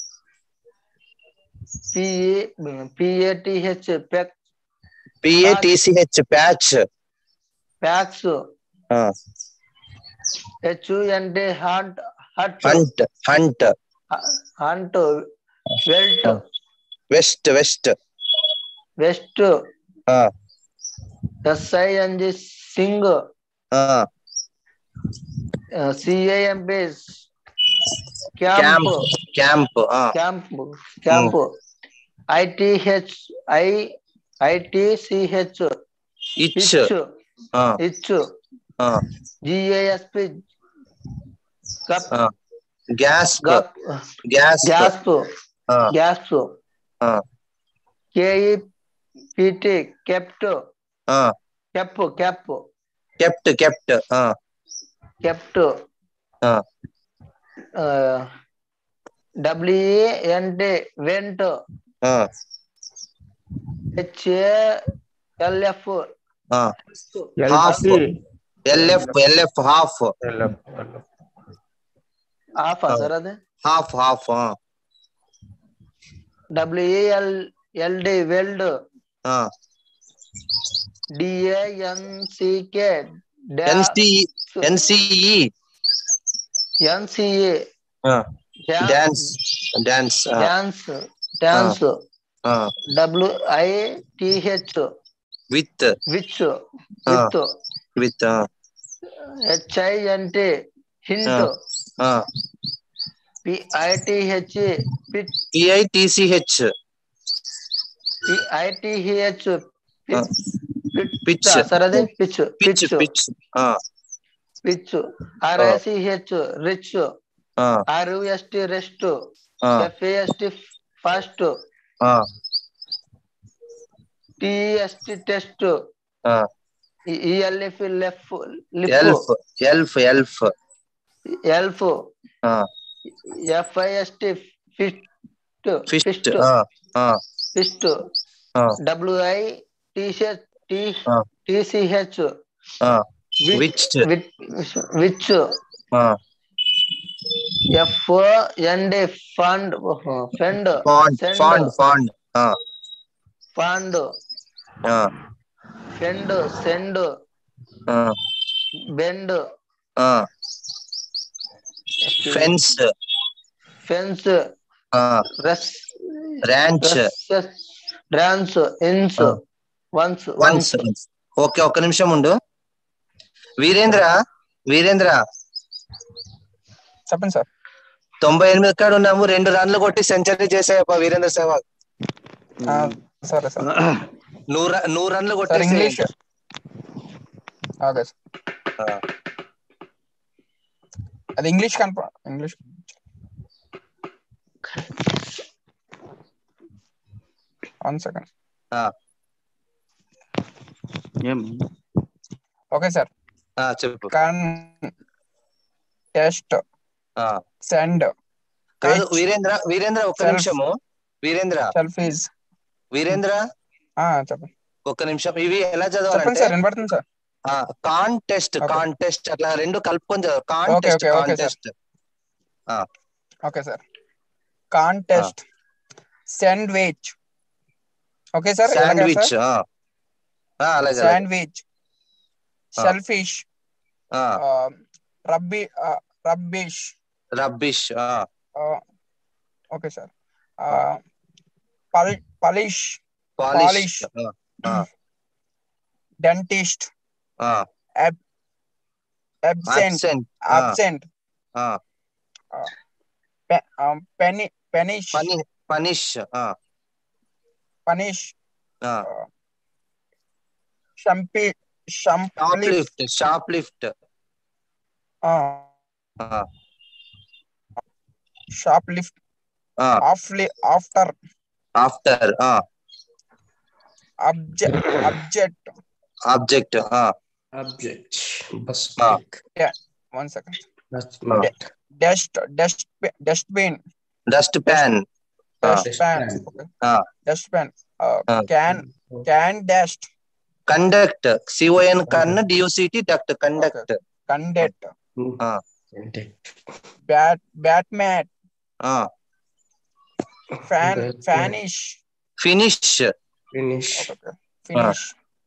P P A T H peg P A T C H patch packs ಹಾ H U N D hunt hut hunt hunt hunt welt west west west ಹಾ S I N G sing ಹಾ C A M P camp camp camp ಹಾ camp camp I T H I I T C H itch itch ಹಾ itch ಹಾ G A S P cup ಹಾ gasp ಗಪ್ gasp gasp ಹಾ gasp ಹಾ K E P T kept ಹಾ ಕೆಪ್ ಕೆಪ್ kept kept ಹಾ ಕೆಪ್ಟ್ ಹಾ ಡಬ್ಲ್ಯೂ ಎನ್ ಟಿ ವೆಂಟ್ ಹಾ ಎಚ್ ಎ ಎಲ್ ಎಫ್ ಹಾ L half C L F L F half L F L F half sir ಅದೇ half half ಹಾ W L L D weld ಹಾ D A N C K N C N C E N C A ಹಾ dance dance dance dance ಹಾ W I T H with which ಹಾ with with ಹಾ H I N T ಹಾ hint ಹಾ P I T H pitch P I T C H P I T H pitch sir ಅದೇ pitch pitch pitch pitch ಹಾ pitch R I C H rich ಹಾ R U S T rest ಹಾ F A S T fast, ఆ T S T test, ఆ E L F లెఫ్ లిఫ్, elf elf elf elf, ఆ F I S T fist, fist fist, ఆ ఆ ఫిస్ట్, ఆ డబ్ల్యూఐ టీషర్ట్ టీ ఆ టీసీహెచ్, ఆ విచ్, విచ్ విచ్, ఆ F N D fund, fend, fond send, fond fond ఆ ఫండ్, ఆ ఫెండ్, సెండ్, ఆ బెండ్, ఆ ఫెన్స్ ఫెన్స్, ఆ రెస్, ర్యాంచ్ డ్రాన్స్, ఇన్స్, వన్స్, వన్స్. వన్స్. ఓకే, ఒక్క నిమిషం ఉండు. వీరేంద్ర వీరేంద్ర చెప్పండి సార్. తొంభై ఎనిమిది కాడ ఉన్నాము, రెండు రన్లు కొట్టి సెంచరీ చేసాయప్ప వీరేంద్ర సెహ్వాగ్. ఆ, సరే సార్. నూరు నూరు రన్లు సార్ కొట్టేసి ఇంగ్లీష్ ఓకే సార్. అది English confirm, English one second. Okay sir. చెప్పు. కన్ టెస్ట్ సెండ్ కాదు వీరేంద్ర వీరేంద్ర ఒక్క నిమిషము. వీరేంద్ర సెల్ఫీస్ వీరేంద్ర చెప్పండి. ఒక్క నిమిషం. ఇవి ఎలా చెప్పండి చదవాలంటే సార్, వినపడుతుంది సార్. కాంటెస్ట్ కాంటెస్ట్ అట్లా రెండు కలుపుకొని చదవాలి. Contest contest okay sir. Contest, sandwich. Okay sir. Sandwich అలాగే శాండ్విచ్, సెల్ఫిష్, రబ్బీ rubbish rubbish okay sir. Polish polish, dentist, absent absent, పెని పెనిష్ పనిష్ పనిష్, షంపి shoplift shoplift shoplift, after after object object object object one second. Dust dust dustbin dust pan dust pan dust pan can can dust conduct C O N con D U C T duct conduct conduct bat bat mat fan ఫానిష్ finish finish finish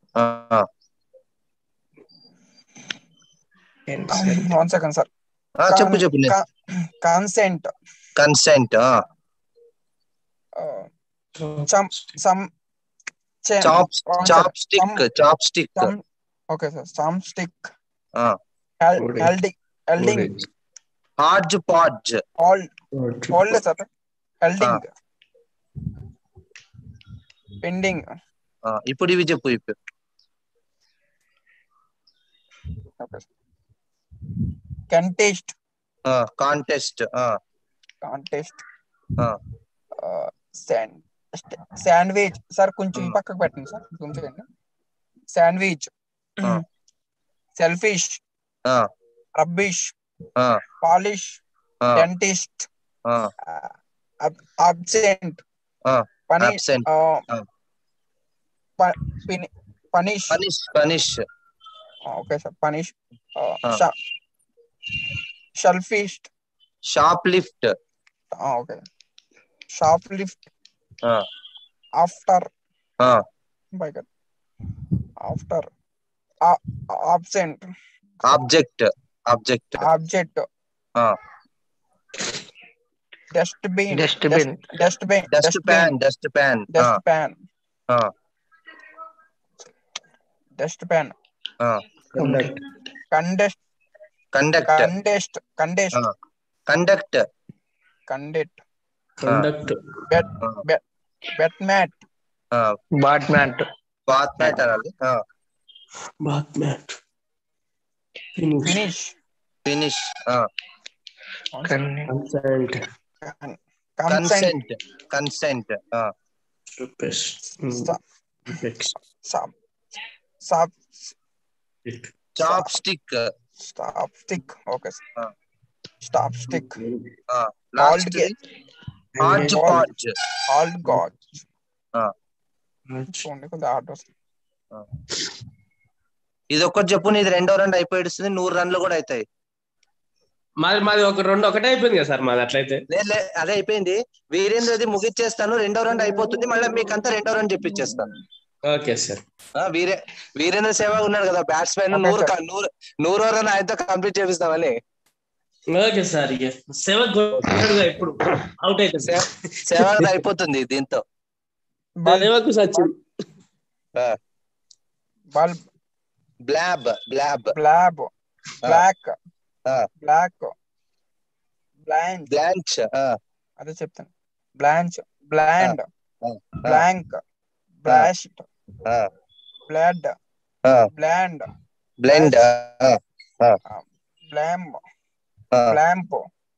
one second sir. చెప్పు చెప్పు. Consent consent chopstick chopstick okay sir. Chopstick, హెల్డింగ్ హెల్డింగ్, హార్జ్ పాడ్జ్ hold sir. హెల్డింగ్, pending. ఇప్పుడు ఇవి చెప్పు. ఇప్పుడు contest contest contest, sandwich sir. కొంచెం పక్కకు పెట్టండి సార్. కొంచెం sandwich, selfish, rubbish, polish, dentist, absent, punish punish punish okay sir. Punish, shellfish, shoplift okay. Shoplift, after after absent object object object dustbin dustbin dustbin dust pan dust pan dust pan dust pan contest conduct contest contest conduct conduct conduct bet bet mat bat mat bath mat అనాలి. Bath mat finish finish consent consent consent ah sub sub chopstick chopstick okay ah chopstick ah last di hodgepodge hodgepodge ah చూడండి కొంచెం art వస్తుంది ఇది ఒక్కటి చెప్పు నీది రెండో round అయిపోయిస్తుంది నూరు రన్లు కూడా అవుతాయి మాది మాది ఒక రెండు ఒకటే అయిపోయింది కదా సార్ మాది అట్లయితే లేదు అదే అయిపోయింది వీరేంద్రది ముగిచ్చేస్తాను రెండో రౌండ్ అయిపోతుంది మళ్ళీ మీకంతా రెండో రౌండ్ చెప్పించేస్తాను ఓకే సార్ వీరే వీరేంద్ర సేవాగ్ ఉన్నాడు కదా బ్యాట్స్మెన్ నూరు నూరు నూరో రన్ ఆయనతో కంప్లీట్ చేపిస్తామని ఓకే సార్ సేవక్ ఇప్పుడు అవుట్ అయితే సేవాగ్ అయిపోతుంది దీంతో Sehwag Sachin bulb blob blob blob black black blanch blanch అదే చెప్తాను blanch blond blank blast blood blond blend బ్లామ్ బ్లాంప్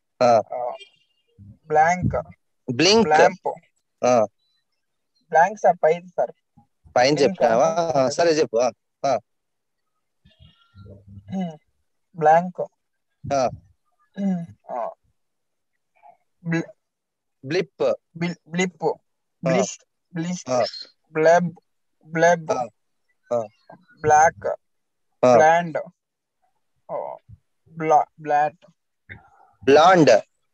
బ్లాంక్ బ్లింక్ బ్లాంప్ బ్లాంక్ సార్ పైది సార్ పైన చెప్తావా సరే చెప్పు బ్లాంక్ బ్లిప్ బ్లిప్ బ్లిష్ బ్లిష్ blub blub black blond blot blond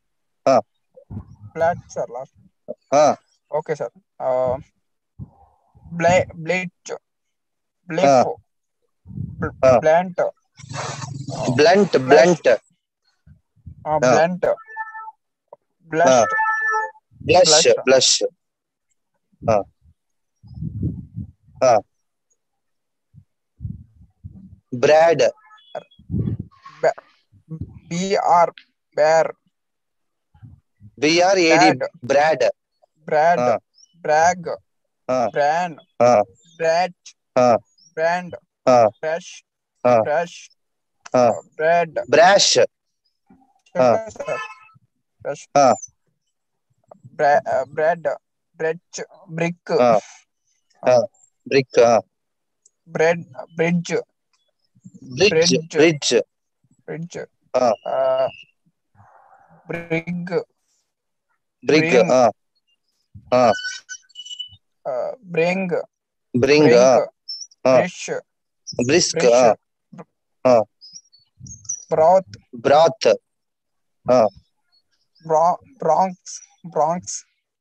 blot sir last okay sir బ్లే బ్లిచ్ blip blunt blunt blunt blunt blast blush blush broad B R bear B R A D broad broad brag bran brat brand brush brush bread brush brush bread bread brick brick bread bridge bridge bridge bridge brig brig bring bring బ్రిష్ brisk broth broth Bronx Bronx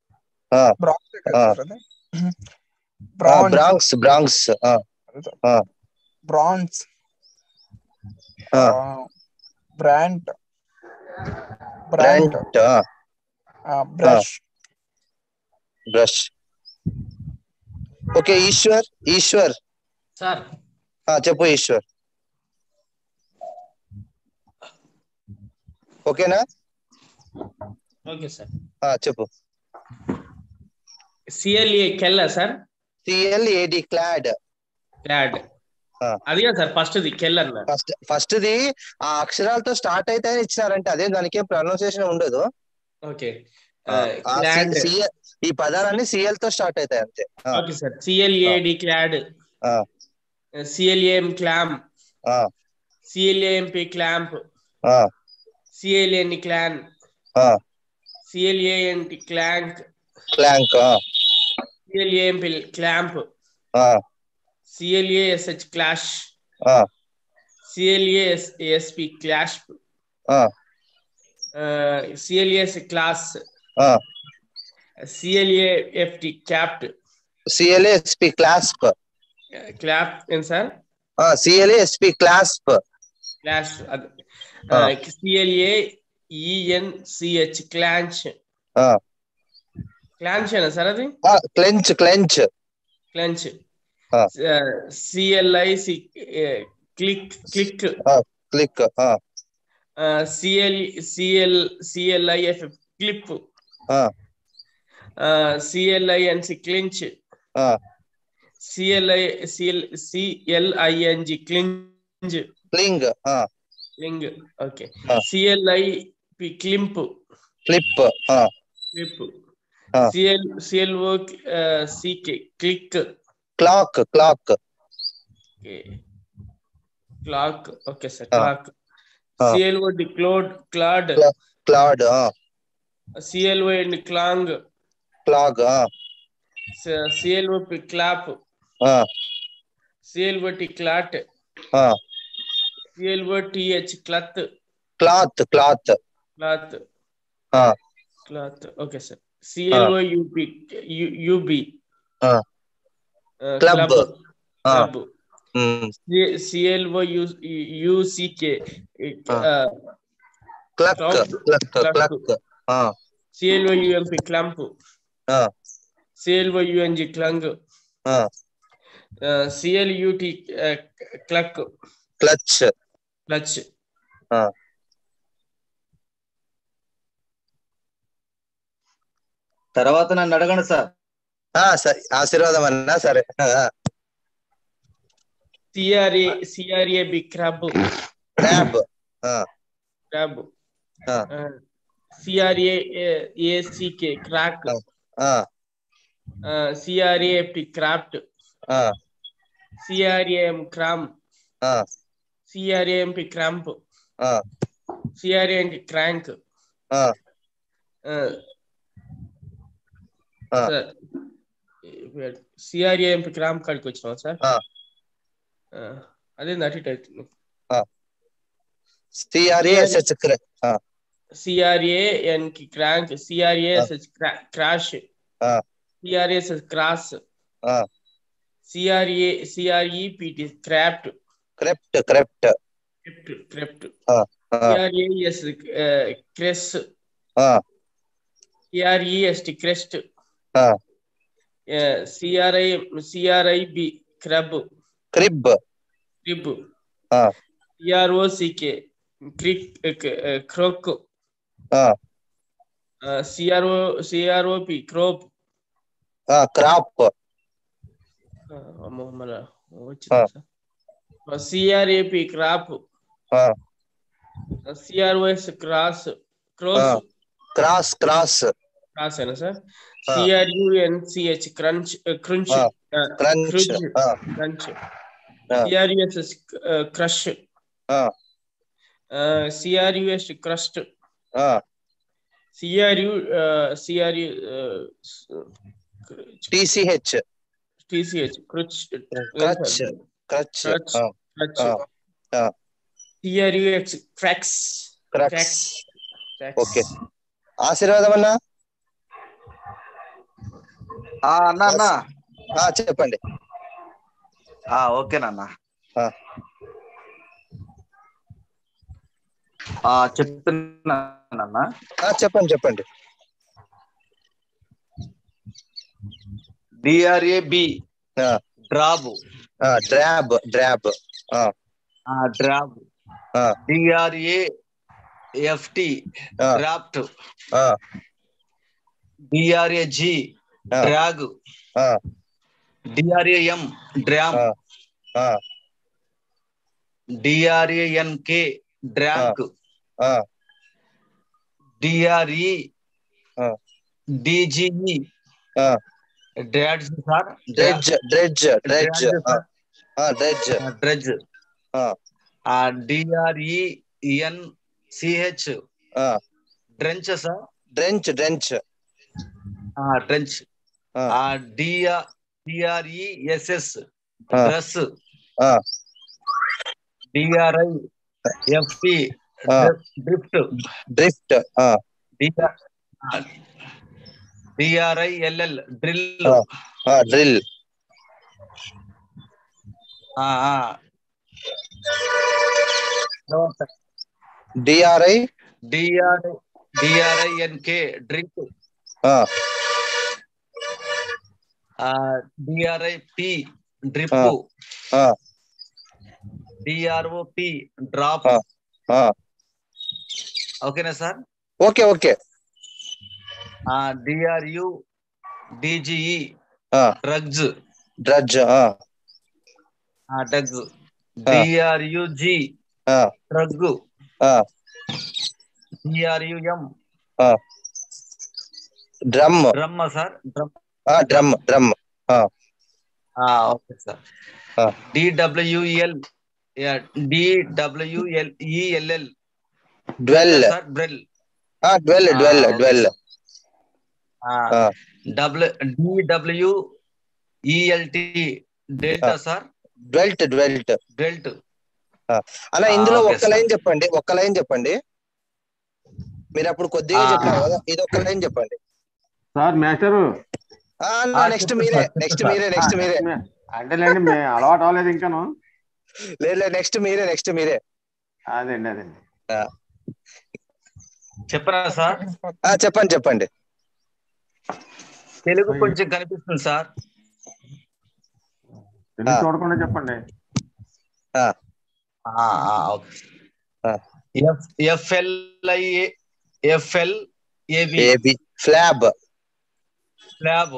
Bronx Bronx brans brant brant brush brush okay Ishwar Ishwar sir చెప్పు ఈశ్వర్ ఓకేనా okay sir చెప్పు C L A కెల్లా sir C L A D clad clad అదే sir first the కెల్ అన్న first first the ఆ అక్షరాలతో స్టార్ట్ అయితే ఇచ్చినారంటే అదే దానికి ఏం ప్రొనౌన్సియేషన్ ఉండదు ఓకే ఈ పదాలన్నీ సిఎల్ తో స్టార్ట్ అవుతాయి అంతే okay sir C L A D clad C L A M clam C L A M P clamp C L A N clan C L A N T clank clank C L A M P clamp C L A S H clash C L A S P clash C L A S class C L A F T క్యాప్ట్ సిఎల్ఏఎస్పి క్లాస్ప్ క్లాప్ ఏం sir C L A S P clasp clash C L A E N C H clench clench ఏనా sir అది clench clench clench C L I C click click click C L C L C L I F clip C L I N C clinch C L I C L C L I N G cling cling cling okay C L I క్లింప్ clip clip ఆ, C L C L O CK click clock clock clock okay sir ఆ, clock ఆ, C L O D clod clod క్లా- clod ఆ, C L O అండ్ clang clog ఆ, C L O P clop ఆ, C L O T clot ఆ, C L O T H cloth cloth cloth cloth ఆ, క్లాత్ ఓకే సార్ ఆ, సిఎల్ఓ యూపి యూబి ఆ, క్లబ్ క్లబ్ ఆ, క్లబ్ ఉమ్, సిఎల్ఓ యూసికే ఆ, cluck club cluck cluck cluck ఆ, C L O U M P clump ఆ, C L O U N G clung ఆ, C L U T క్లక్ clutch clutch ఆ, తర్వాత నన్ను అడగండి సార్. ఆ, సరే ఆశీర్వాదం అన్నా సరే ఆ, సిఆర్ఏ సిఆర్ఏబి క్రబ్ క్రాబ్ ఆ, క్రబ్ ఆ, సిఆర్ఏ ఏసికే క్రాక్ ఆ, సిఆర్ఏపి క్రాఫ్ట్ ఆ, సిఆర్ఏఎం క్రామ్ ఆ, సిఆర్ఏఎంపి క్రాంప్ ఆ, సిఆర్ఏఎంకి క్రాంక్ ఆ, ఆ, సార్ సిఆర్ఏఎంపి క్రాంప్ కాడికి వచ్చినాం సార్ ఆ, అదే అటు ఇటు అవుతుంది ఆ. సిఆర్ఏఎస్హెచ్ ఆ, సిఆర్ఏఎన్ కి క్రాంక్ ఆ, సిఆర్ఏఎస్హెచ్ క్రాష్ ఆ, సిఆర్ఏఎస్హెచ్ క్రాస్ ఆ, C R A C R E P T craft crept crept crypt crypt ఆ, ఆ, సిఆర్ఏఎస్ క్రెస్ ఆ, సిఆర్ఈఎస్టి క్రెస్ట్ ఆ, C R I C R I B crab crib crib ఆ, సిఆర్ఓసికే క్రిక్ క్రోక్ ఆ, సిఆర్ఓ సిఆర్ఓపి క్రోప్ ఆ, క్రాప్ అమ్మో మన ఆ, వచ్చిందా సార్ సిఆర్ఏపి క్రాప్ ఆ, సిఆర్ఓఎస్ క్రాస్ ఆ, క్రోస్ క్రాస్ క్రాస్ క్రాస్ అయినా సార్ ఆ, సిఆర్యుఎన్సిహెచ్ క్రంచ్ క్రుంచ్ ఆ, క్రంచ్ క్రుజ్ ఆ, క్రంచ్ ఆ, సిఆర్యుఎస్ క్రష్ ఆ, సిఆర్యుఎస్ క్రస్ట్ ఆ, C R U C R U T C H T C H crutch crutch crutch crutch ఆ, క్రచ్ ఆ, ఆ, C R U X crux crux crux okay crux ఆశీర్వాదం అన్నా ఆ అన్న అన్న ఆ, చెప్పండి ఆ ఓకేనన్న. ఆ, ఆ చెప్తున్నానన్న. ఆ, చెప్పండి చెప్పండి డిఆర్ఏబి ఆ, డ్రాబ్ ఆ, డ్రాబ్ డ్రాబ్ ఆ, ఆ డ్రాబ్ ఆ, డిఆర్ఏ ఎఫ్టి ఆ, డ్రాఫ్ట్ ఆ, డిఆర్ఏజి ఆ, డ్రాగ్ ఆ, డిఆర్ఏఎం డ్రామ్ ఆ, ఆ, డిఆర్ఏఎన్కే డ్రాంక్ ఆ, డిఆర్ఈ ఆ, డిజిఈ ఆ, dredge sir dredge dredge dredge dredge ఆ, సార్ ఆ, డ్రెడ్జ్ డ్రెడ్జ్ ఆ, ఆ డిఆర్ఈఎన్ సిహెచ్ ఆ, డ్రెంచ్ సార్ డ్రెంచ్ డ్రెంచ్ ఆ డ్రెంచ్ ఆ, ఆ డిఆర్ డిఆర్ఈఎస్ఎస్ ఆ, డ్రెస్ ఆ, డిఆర్ఐ ఎఫ్టి ఆ, డ్రిఫ్ట్ డ్రిఫ్ట్ ఆ, డిఆర్ఐఎల్ఎల్ డ్రిల్ ఆ, ఆ, drill D R I D R I D R I N K drink ఆ, డిఆర్ఐ పి డ్రిప్ ఆ, ఆ, డిఆర్ఓపి డ్రాప్ ఆ, ఆ, ఓకేనా sir okay okay D R U D G E ఆ, డ్రగ్స్ డ్రడ్జ్ ఆ, డ్రగ్స్ ఆ, డిఆర్యుజి ఆ, డ్రగ్ ఆ, డిఆర్యుఎం ఆ, drum drum sir drum drum drum okay sir D W L D W L E L L dwell sir బ్రెల్ dwell dwell dwell W D W E L T delta sir dwelt dwelt dealt అలా ఇందులో ఒక్క లైన్ చెప్పండి ఒక్క లైన్ చెప్పండి మీరు అప్పుడు కొద్దిగా చెప్పారు కదా ఇది ఒక్క లైన్ చెప్పండి సార్ మాస్టరు నెక్స్ట్ మీరే నెక్స్ట్ మీరే నెక్స్ట్ మీరే అంటే లేండి అలవాటు అవ్వలేదు ఇంకాను లేదు లేదు నెక్స్ట్ మీరే నెక్స్ట్ మీరే అదండి అదండి చెప్పరా సార్ చెప్పండి చెప్పండి తెలుగు కొంచెం కనిపిస్తుంది సార్ తెలుగు చూడకుండా చెప్పండి F L I A F L A B flab flab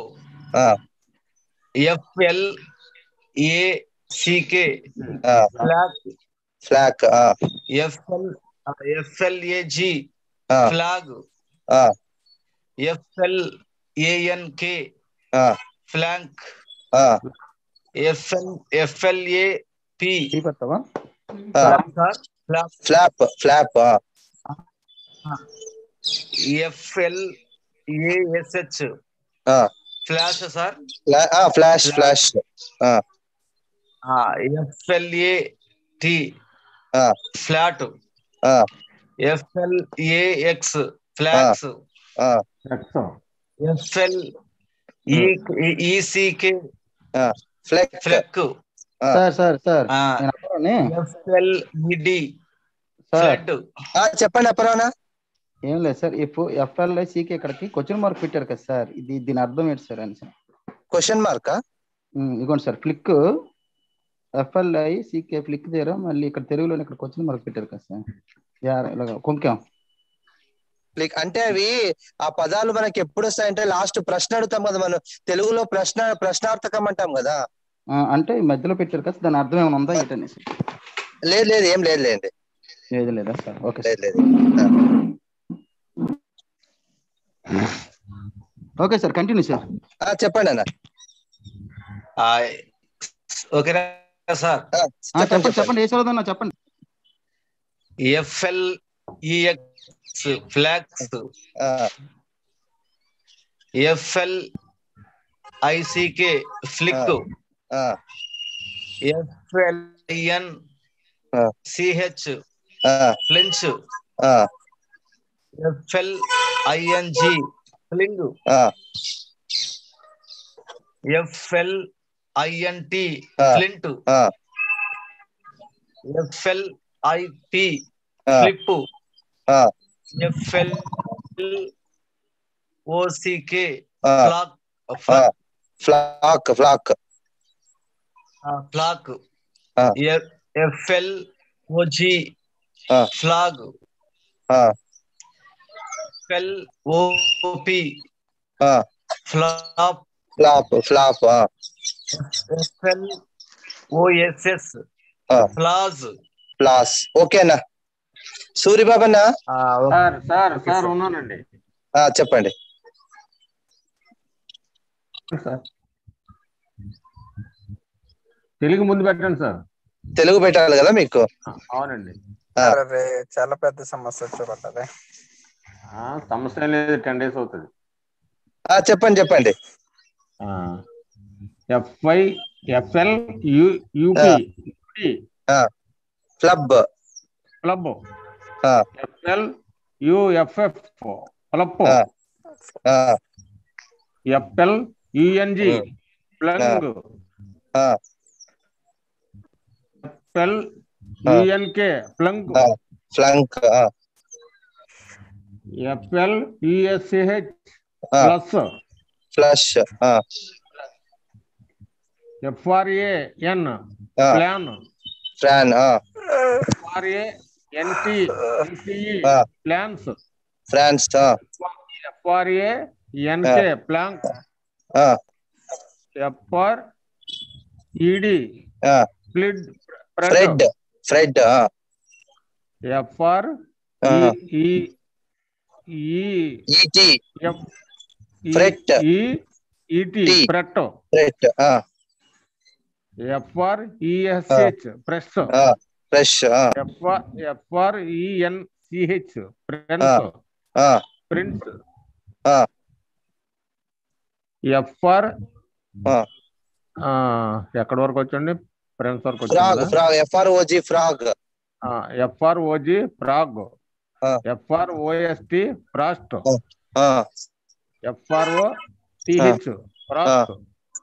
F L A C K flag flag F L F L A G flag F L A N K flank F L F L A P flap flop F L A S H flash sir flash flash F L A T flat F L A X flax F L E C K fleck fleck sir sir sir F L E D flood చెప్పండి అపరానా ఏం లేదు sir ఇప్పుడు F L I C K ఇక్కడికి question mark పెట్టారు కదా sir ఇది దీని అర్థం ఏంటి సార్ అని సార్ క్వశ్చన్ మార్కా ఇదిగోండి sir flick F L I CK flick దగ్గర మళ్ళీ ఇక్కడ తెలుగులో ఇక్కడ క్వశ్చన్ మార్క్ పెట్టారు కదా సార్ ఇలాగ కొంకాం అంటే అవి ఆ పదాలు మనకి ఎప్పుడు వస్తాయంటే లాస్ట్ ప్రశ్న అడుగుతాం కదా మనం తెలుగులో ప్రశ్న ప్రశ్నార్థకం అంటాం కదా అంటే మధ్యలో పెట్టారు కదా దాని అర్థం ఏమైనా ఉందా ఏంటని లేదు లేదు ఏం లేదు లేండి లేదు లేదా సార్ ఓకే లేదు ఓకే సార్ కంటిన్యూ సార్ చెప్పండి అన్న ఓకేనా సార్ చెప్పండి చెప్పండి ఏ చదువుతున్నా చెప్పండి F L E X flax F L I C K flick F L N C H flinch F L I N G fling F L I N T flint F L I P flip F L O C K flock flock flock flock F L O G flog F L O P flop flop flop F L O S S floss floss ఓకేనా సూర్యబాబు అన్న sir sir sir ఉన్నానండి చెప్పండి sir Telugu ముందు పెట్టండి sir Telugu పెట్టాలి కదా మీకు అవునండి చాలా పెద్ద సమస్య వచ్చి సమస్య లేదు టెన్ డేస్ అవుతుంది చెప్పండి చెప్పండి F I F L U P club club F L U F F club F L U N G plunge F L U N K plunge flunk F L U S H plus flush F R A N plan Fran F R A N T N T E plans France F R A N K plank F R E D fled Fred Fred F R E T fret E E T fret. Fret. F R E S H press. Fresh. F R E N C H prince. Prince. F R ఎక్కడి వరకు వచ్చండి? Prince వరకు వచ్చింది. F R O G frog. F R O G frog. F R O S T frost. F R O T H Frost.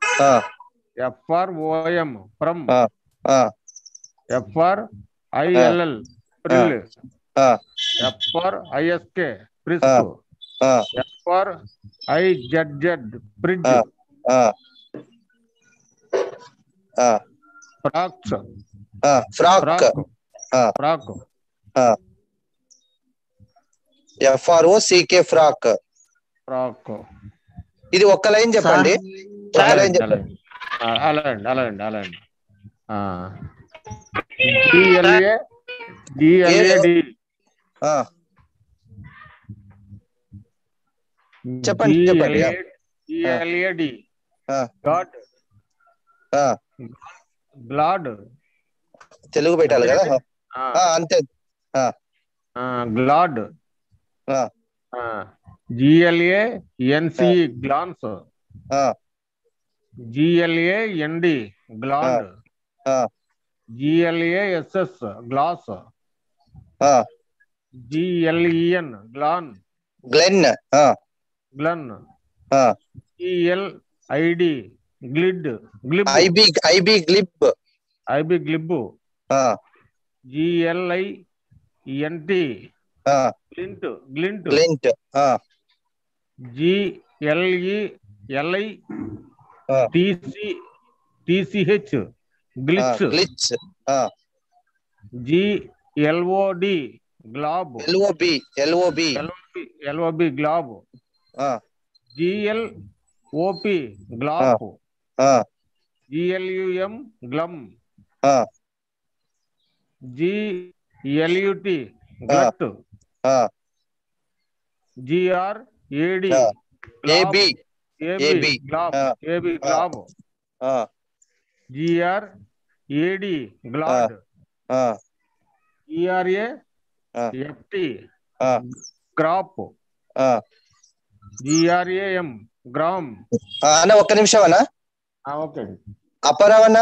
ఎఫ్ఆర్ఓఎం from. F R I L L frill. F R I S K frisk. F R I Z Z fridge. Frocks. Frock. Frock. F R O C K frock. Frock. ఇది ఒక్క line చెప్పండి. ఒక్క line చెప్పండి. అలాండి అలాండి అలాండి. D L A D L A D. చెప్పండి చెప్పండి. D L A D god. గ్లాడ్. తెలుగు పెట్టాలి కదా అంతే. Glad. G L A N C glance. G L A N D gland. G L A S S glass. G L E N glen. Glen. గ్లన్. జిఎల్ ఐడి గ్లిడ్. Glib. I B I B glib. I B glib. G L I N T glint. Glint. Glint. G L E L I TC టిసిహెచ్ glitch. Glitch. G L O D glob. L O B L O B L O B glob. G L O P glop. G L U M glum. G L U T glut. G R A D A B A B glob. A B glob. G R A D glad. G R A F T crop. G R A M gram. అన్న ఒక్క నిమిషం అన్న. Okay. అపరవణ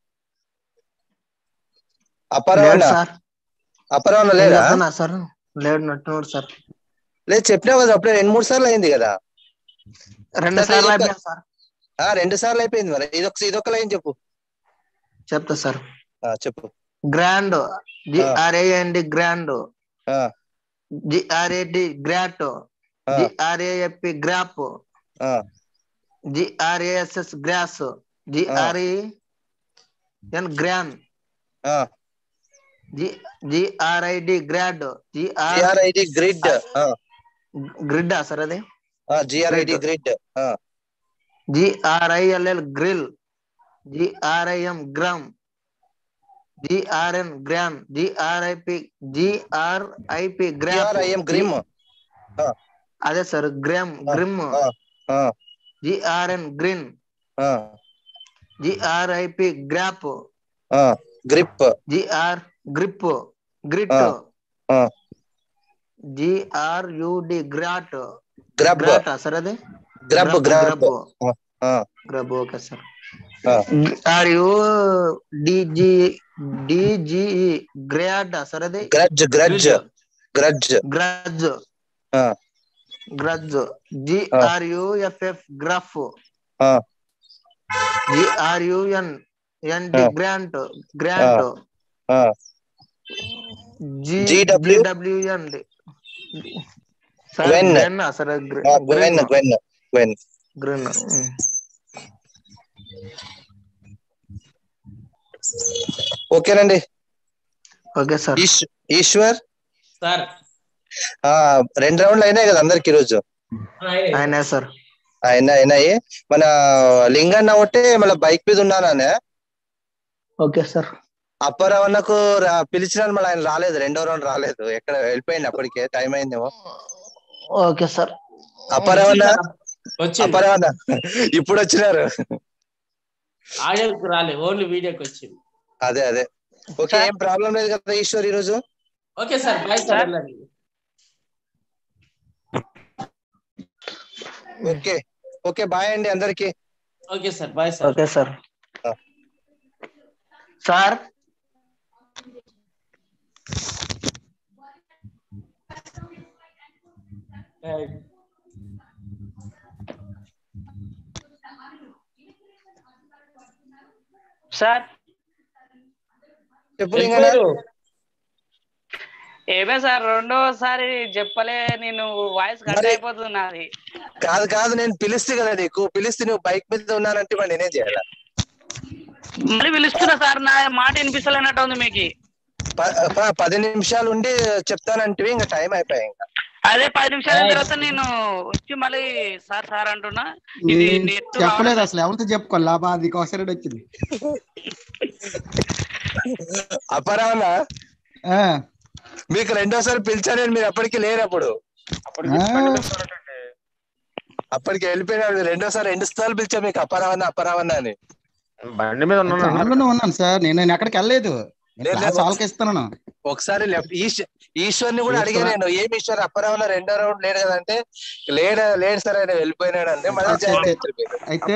అపరవణ అపరవణ లేదా sir? లేడు నట్టున్నాడు sir. లేదు చెప్పినావు కదా అప్పుడే రెండు మూడు సార్లు అయింది కదా. రెండు సార్లు అయిపోయింది సార్. రెండు సార్లు అయిపోయింది మరి. ఇదొక ఇదొక లైన్ చెప్పు. చెప్తా సార్. చెప్పు. Grand. G R A N D grand. G R A D grad. G R A F P grab. G R A S S grass. G R E N gran. G R I D grad. G R I D grid. Grid sir అది? G R I D grid. G R I L L grill. G R I M gram. G R N gran. G R I P G R I P gram. Grim. అదే sir gram grim. G R N green. G R I P గ్రాప్. Grip. G R grip grit. G R U D grad. Grad sir అది? Grub grub grub. Okay sir. R U D G D G grad sir అది? Grudge grudge grudge grudge grudge. G R U F F gruff. జిఆర్యుఎన్ ND grant. Grant. G W N sir గ్రెన్ sir? గ్రెన్ గ్రెన్ గ్రెన్ గ్రెన్. ఓకేనండి. Okay sir. Ishwar sir రెండు రౌండ్లు అయినాయి కదా అందరికి ఈరోజు? అయినా సార్. అయినా అయినాయి. మన లింగన్న ఒకటే మళ్ళీ బైక్ మీద ఉన్నానే. Okay sir. అప్పరవన్నకు పిలిచినాను మళ్ళీ ఆయన రాలేదు. రెండో రౌండ్ రాలేదు. ఎక్కడ వెళ్ళిపోయింది అప్పటికే టైం అయిందేమో. Okay sir. అపరవణ అపరాధ ఇప్పుడు వచ్చినారు. ఆడియోకి రాలేదు, ఓన్లీ వీడియోకి వచ్చింది. అదే అదే ఓకే, ఏం ప్రాబ్లం లేదు కదా ఈశ్వర్ ఈ రోజు. Okay sir, bye sir. Okay okay bye అండి అందరికి. Okay sir, bye sir. Okay sir. Sir sir చెప్పు. ఏమే సార్ రెండోసారి చెప్పలే, నేను వాయిస్ కట్ అయిపోతుంది నాది. కాదు కాదు నేను పిలిస్తే కదా నీకు, పిలిస్తే నువ్వు బైక్ మీద ఉన్నానంటే మరి నేనేం చేయాలి? మరి పిలుస్తున్నా సార్, నా మాట వినిపిస్తలేనట్టు ఉంది మీకు. పది నిమిషాలు ఉండి చెప్తానంటే ఇంకా టైం అయిపోయాయి. ఇంకా అదే పది నిమిషాల తర్వాత నేను వచ్చి మళ్ళీ సార్ సార్ అంటున్నా. ఇది చెప్పలేదు అసలు, ఎవరితో చెప్పుకోవాలి లాభా, అది ఒకసారి వచ్చింది. అపరావణ మీకు రెండోసారి పిలిచాను, మీరు అప్పటికి లేరు. అప్పుడు అప్పటికి వెళ్ళిపోయినాడు. రెండోసారి రెండు సార్లు పిలిచా మీకు అపరావణ అపరావణ అని. బండి మీద ఉన్నాను సార్, నేను నేను ఎక్కడికి వెళ్ళలేదు, ఇస్తున్నాను. ఒకసారి ఈశ్వర్ ని కూడా అడిగా నేను, ఏం ఈశ్వర్ అపరావణ రెండో రౌండ్ లేడు కదంటే, లేడు లేడు సార్ ఆయన వెళ్ళిపోయినాడు అంటే. మళ్ళీ అయితే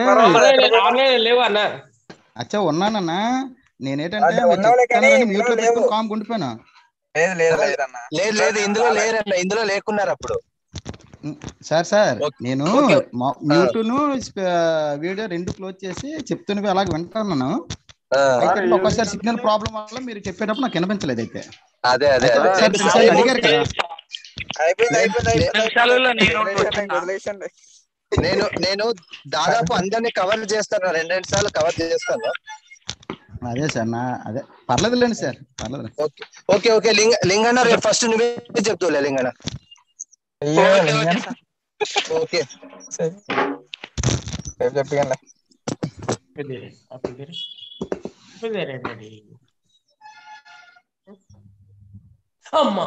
అచ్చా ఉన్నానన్నా, నేనేంటంటే మ్యూట్ లో పెట్టుకుని కామ్ గుండిపోయినా. లేదు లేదు ఇందులో లేరన్న, ఇందులో లేకున్నారు అప్పుడు. సార్ సార్ నేను మ్యూట్ ను వీడియో రెండు క్లోజ్ చేసి చెప్తున్నవి అలాగే వింటున్నాను. ఒక్కోసారి సిగ్నల్ ప్రాబ్లం వల్ల మీరు చెప్పేటప్పుడు నాకు వినిపించలేదు. అయితే అదే అదే అడిగారు కదా. నేను నేను దాదాపు అందరినీ కవర్ చేస్తాను, రెండు రెండు సార్లు కవర్ చేస్తాను. అదే సార్ నా అదే పర్లేదులేండి సార్, పర్లేదు. ఓకే ఓకే లింగ లింగన్న రేపు ఫస్ట్ నువ్వే చెప్తావులే లింగన్న. ఓకే చెప్పండి. అమ్మా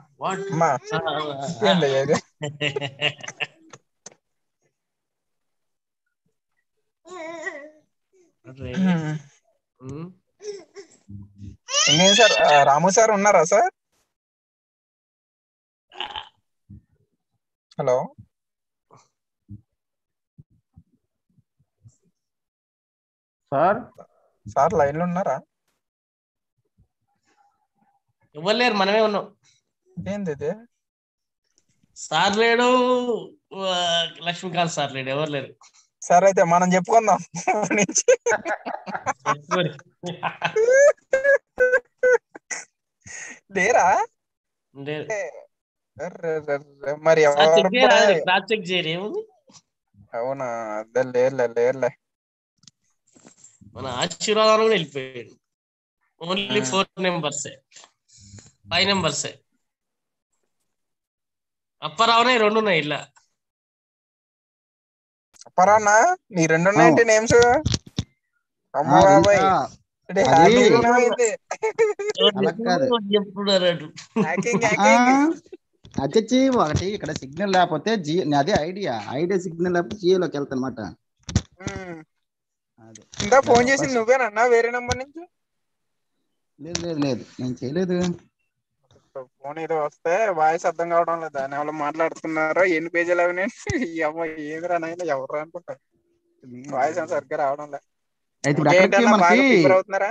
ఇంకేం సార్, రాము సార్ ఉన్నారా sir? Hello sir sir line లో ఉన్నారా? ఎవరు లేరు, మనమే ఉన్నాం. ఏంది ఇది? సార్ లేడు, లక్ష్మీకాంత్ సార్ లేడు, ఎవరు లేరు. సార్ అయితే మనం చెప్పుకుందాం లేరా? మరి అవునా? అదే లేర్లే లేర్లే మన ఆశీర్వాదాలు కూడా వెళ్ళిపోయాడు. ఓన్లీ ఫోర్ నెంబర్సే, ఫైవ్ నెంబర్సే. అప్పారావునే రెండు ఉన్నాయి ఇలా. అప్పారావునా నీ రెండు ఉన్నాయంటే నేమ్స్? అమ్మ బాబాయ్ అచ్చచ్చి ఒకటి ఇక్కడ సిగ్నల్ లేకపోతే జి అదే ఐడియా ఐడియా సిగ్నల్ లేకపోతే జియోలోకి వెళ్తా అనమాట. ఇంకా ఫోన్ చేసి నువ్వేనన్నా వేరే నంబర్ నుంచి? లేదు లేదు లేదు నేను చేయలేదు. ఫోన్ ఏదో వస్తే వాయిస్ అర్థం కావడం లేదా, ఎవరు మాట్లాడుతున్నారో ఎన్ని పేజీలు అవి అమ్మ ఏమి రానైనా ఎవరు అనుకుంటా, వాయిస్ ఏమో సరిగ్గా రావడం లేదు. అవుతున్నారా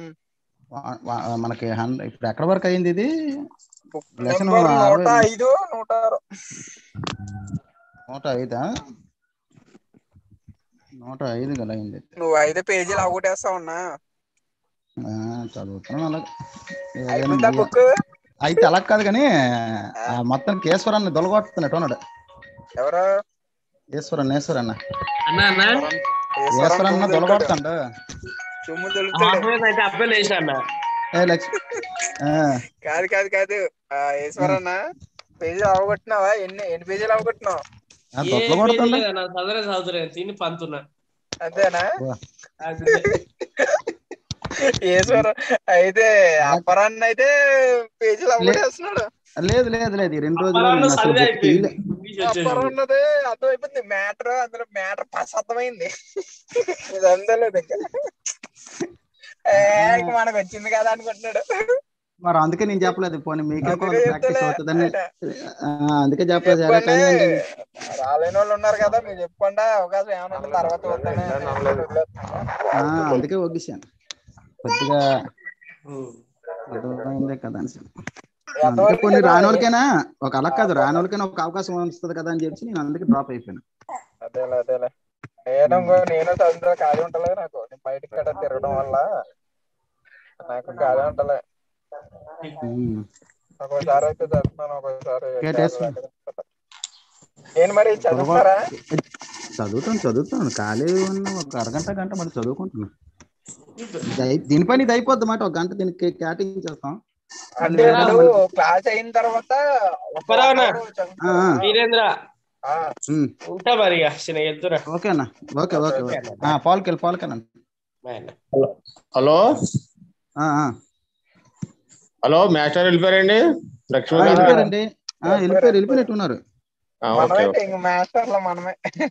మనకి ఇప్పుడు ఎక్కడ వరకు అయింది ఇది? నూట ఐదు నూట ఆరు నూట ఐదా నూట ఐదు కదా అయింది. నువ్వు ఐదు పేజీలు అవగొట్టేస్తా ఉన్నా చదువుతున్నా. అయితే అలా కాదు కానీ మొత్తం ఈశ్వరాన్ని దొలగొట్టుతున్నట్టు ఉన్నాడు. ఎవరు? ఈశ్వరన్న ఈశ్వరన్న ఈశ్వరన్న దొలగొడుతాడు. కాదు కాదు కాదు ఈశ్వరన్న పేజీలు అవగొట్టినావా? ఎన్ని ఎన్ని పేజీలు అవగొట్టినావు? తిని పంతున్నా అంతేనా? ఈశ్వర అయితే అప్పరాన్ని అయితే పేజీలు అవగొట్టేస్తున్నాడు. లేదు లేదు లేదు రెండు రోజులు అప్పర్ ఉన్నది అర్థమైపోయింది మ్యాటర్, అందులో మ్యాటర్ పస్ అర్థమైంది. ఇది అందలేదు ఇంకా ఏ మనకు వచ్చింది కదా అనుకుంటున్నాడు. మరి అందుకే నేను చెప్పలేదు, పోనీ మీకే అందుకే కొంత ప్రాక్టీస్ చెప్తలే అవుతుందని. ఆయన. ఆ, అందుకే మీరు చెప్పలేదు. సరే చెప్పండి, కానివ్వండి. రాలేని వాళ్ళు ఉన్నారు కదా, మీరు చెప్పండి అవకాశం ఏమైనా ఉంటే తర్వాత చూస్తానే ఆ, అందుకే ఒగ్గిశాను కొద్దిగా అర్థమైందే కదా అని. అందుకే ఎంతవరకు కొన్ని కదా. రాని వాళ్ళకైనా ఒక అలా కాదు, రాని వాళ్ళకైనా ఒక అవకాశం వస్తుంది కదా అని చెప్పి నేను అందుకే డ్రాప్ అయిపోయాను. అదేలే అదేలే నేను ఇంకో నేను చదువుతా ఖాళీ ఉంటలేదు నాకు, నేను బయటికి కట్ట తిరగడం వల్ల నాకు ఖాళీ ఉంటలే. ఉమ్. ఒక్కోసారి అయితే చదువుతాను, ఒక్కోసారి కేటేస్ నేను మరి చదువుతారా. చదువుతాను చదువుతాను ఖాళీ ఉన్న ఒక అరగంట గంట మరి చదువుకుంటున్నాను. ఇది అయి- దీనిపైన ఇది అయిపోద్ది అన్నమాట, ఒక గంట దీనికి క్యాటింగ్ చేస్తాం. మళ్ళీ అంటే వేరే ఇప్పుడు మళ్ళీ క్లాస్ అయిన తర్వాత ఒక అప్పరావణ one hour చదువుతారా? ఆ, ఆ. వీరేంద్ర ఆ, ఉమ్. ఉంటా మరి ఇక చిన్న ఎత్తురా. ఓకే అన్న, ఓకే ఓకే ఓకే, ఓకే. ఆ, పాలకెళ్ళి పాలకెళ్ళండి. హలో హలో ఆ, ఆ. హలో మాస్టర్ వెళ్ళిపోయారండి లక్ష్మి ఆ, గారు? వెళ్ళిపోయారండి. ఆ, వెళ్ళిపోయారు, వెళ్ళిపోయారు వెళ్ళిపోయారు. వెళ్ళిపోయినట్టు ఉన్నారు. ఆ, ఓకే మనమే ఓకే. ఇంక మాస్టర్లు మనమే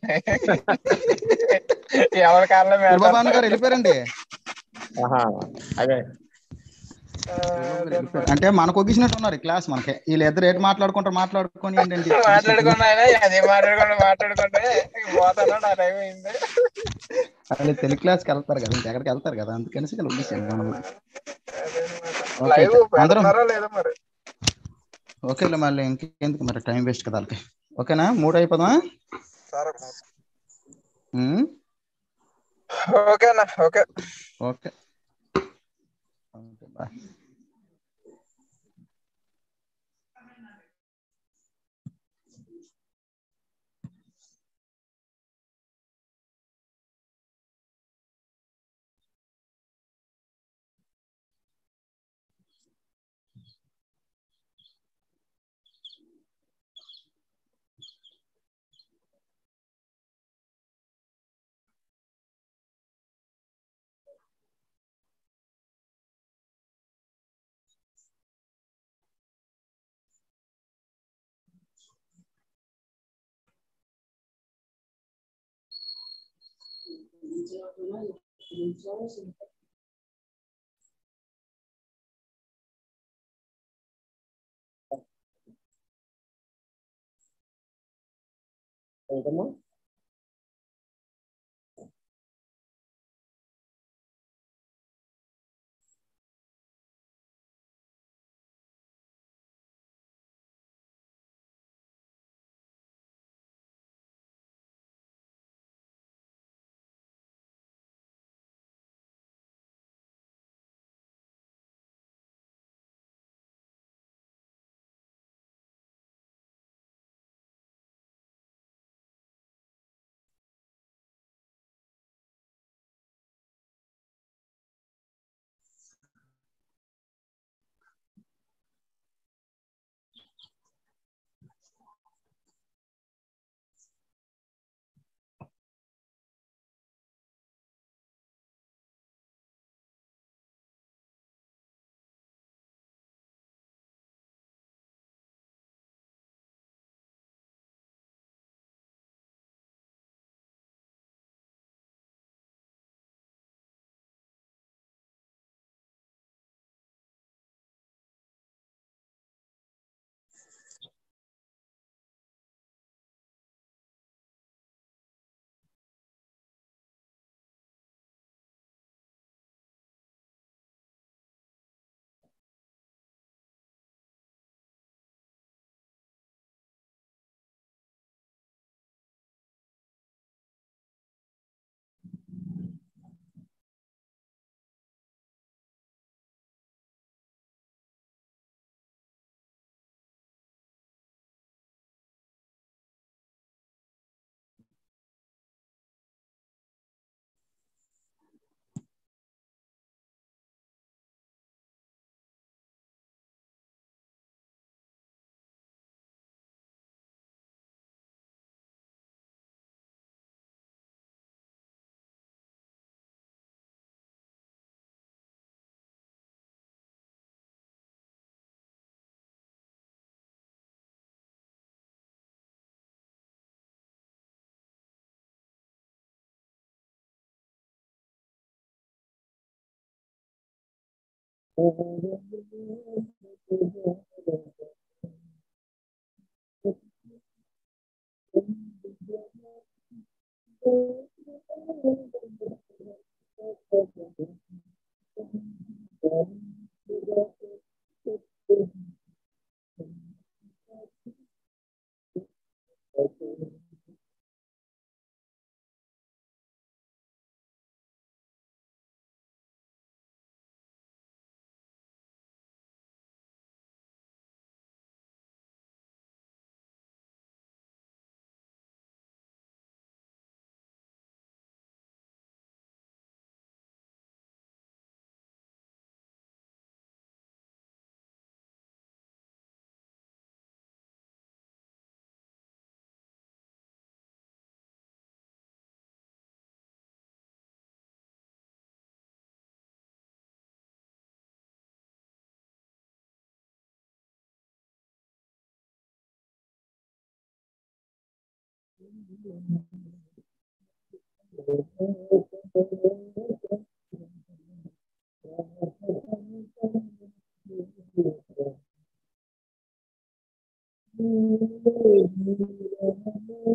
ఎవరి కాలంలో వీరబాబు అన్న గారు మాస్టర్. వెళ్ళిపోయారండి. ఆహా, అదే వీరబాబు గారు వెళ్ళిపోయారు. అంటే మనకు ఒగ్గిసినట్టు ఉన్నారు ఈ క్లాస్ మనకి. వీళ్ళు ఇద్దరు ఏటు మాట్లాడుకుంటారు మాట్లాడుకొని ఏంటంటే మాట్లాడుకున్నా అదే మాట్లాడుకుంటా మాట్లాడుకుంటే పోతాను, నా టైం అయింది. వాళ్ళు తెలుగు క్లాస్కి వెళ్తారు కదా, ఇంకెక్కడికి వెళ్తారు కదా, అందుకనేసి ఇక్కడ ఒగ్గిసాను మనం. ఓకే లైవ్ అయితే అందరం పెడుతున్నారా లేదా మరి? ఓకేలే, మళ్ళీ ఇంకెందుకు మరి టైం వేస్ట్ కదా వాళ్ళకి. ఓకేనా, మూడు అయిపోదా? సరే ఉమ్. ఓకేనా, ఓకే ఓకే ఓకే బాయ్. ఏంటమ్మా? Thank you.